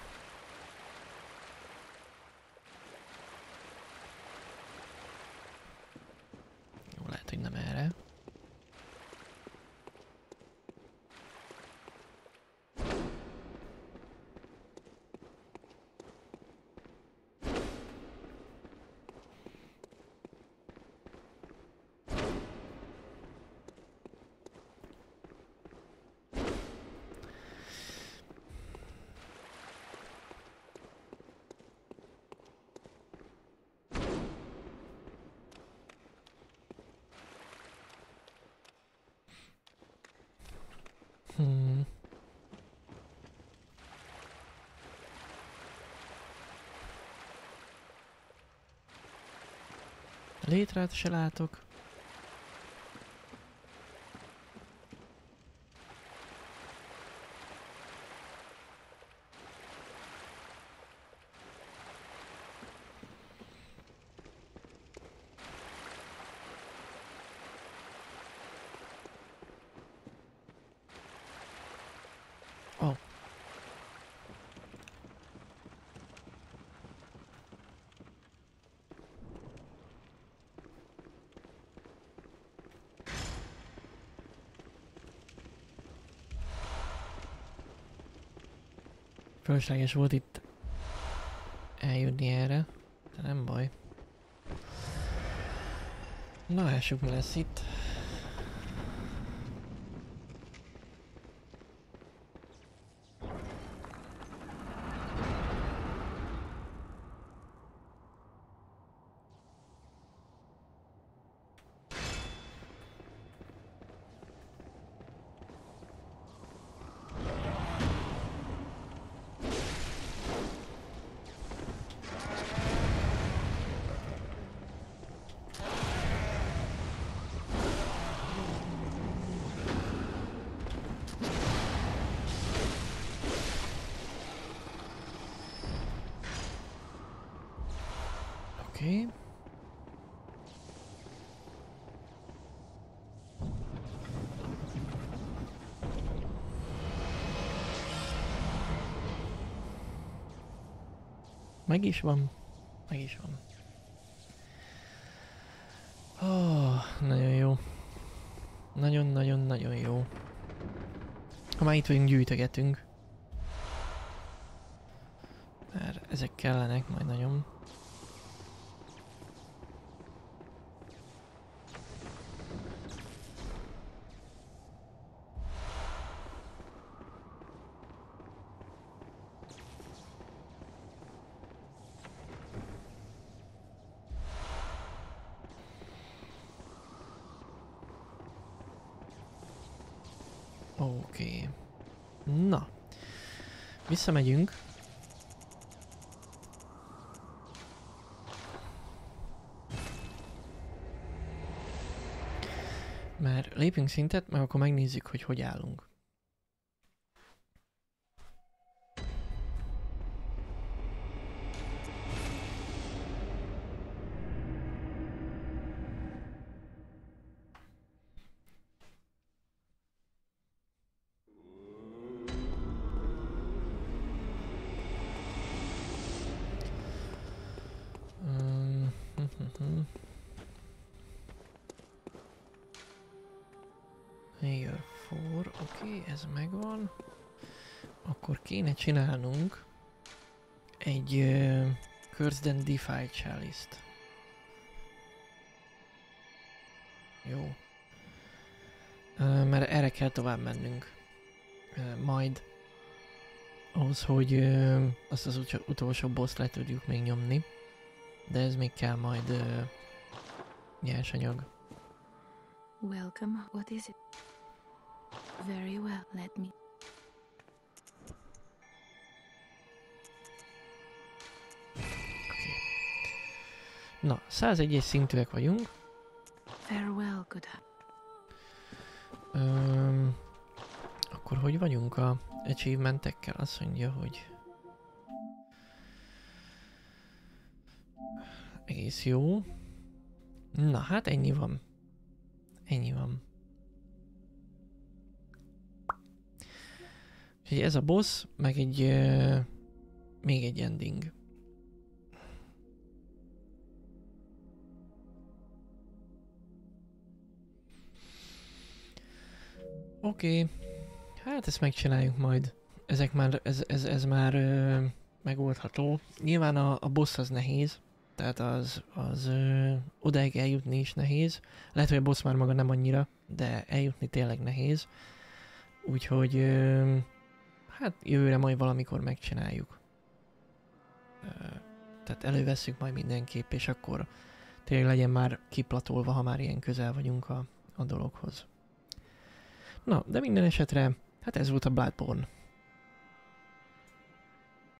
Jó, lehet, hogy nem erre. Létrát se látok. Oh. Fölösleges volt itt eljutni erre, de nem baj. Na, lássuk, mi lesz itt. Oké. Meg is van. Meg is van. Oh, nagyon jó. Nagyon-nagyon-nagyon jó. Ha már itt vagyunk, gyűjtögetünk. Mert ezek kellenek majd nagyon. Oké. Na. Visszamegyünk. Mert lépünk szintet, meg akkor megnézzük, hogy hogy állunk. Mayor 4, oké, ez megvan. Akkor kéne csinálnunk egy Cursed and Defiled Chalice-t. Jó. Mert erre kell tovább mennünk. Majd ahhoz, hogy azt az utolsó boss le tudjuk még nyomni. De ez még kell majd nyersanyag. Welcome. What is it? Very well, let me. Na, 101-es szintűek vagyunk. Farewell, good. Akkor hogy vagyunk a achievementekkel? Azt mondja, hogy egész jó. Na hát ennyi van. Ennyi van. Úgyhogy ez a boss, meg egy még egy ending. Oké. Hát ezt megcsináljuk majd. Ezek már, ez már megoldható. Nyilván a boss az nehéz. Tehát az odáig eljutni is nehéz. Lehet, hogy a boss már maga nem annyira, de eljutni tényleg nehéz. Úgyhogy hát jövőre majd valamikor megcsináljuk. Tehát elővesszük majd mindenképp, és akkor tényleg legyen már kiplatolva, ha már ilyen közel vagyunk a dologhoz. Na, de minden esetre, hát ez volt a Bloodborne.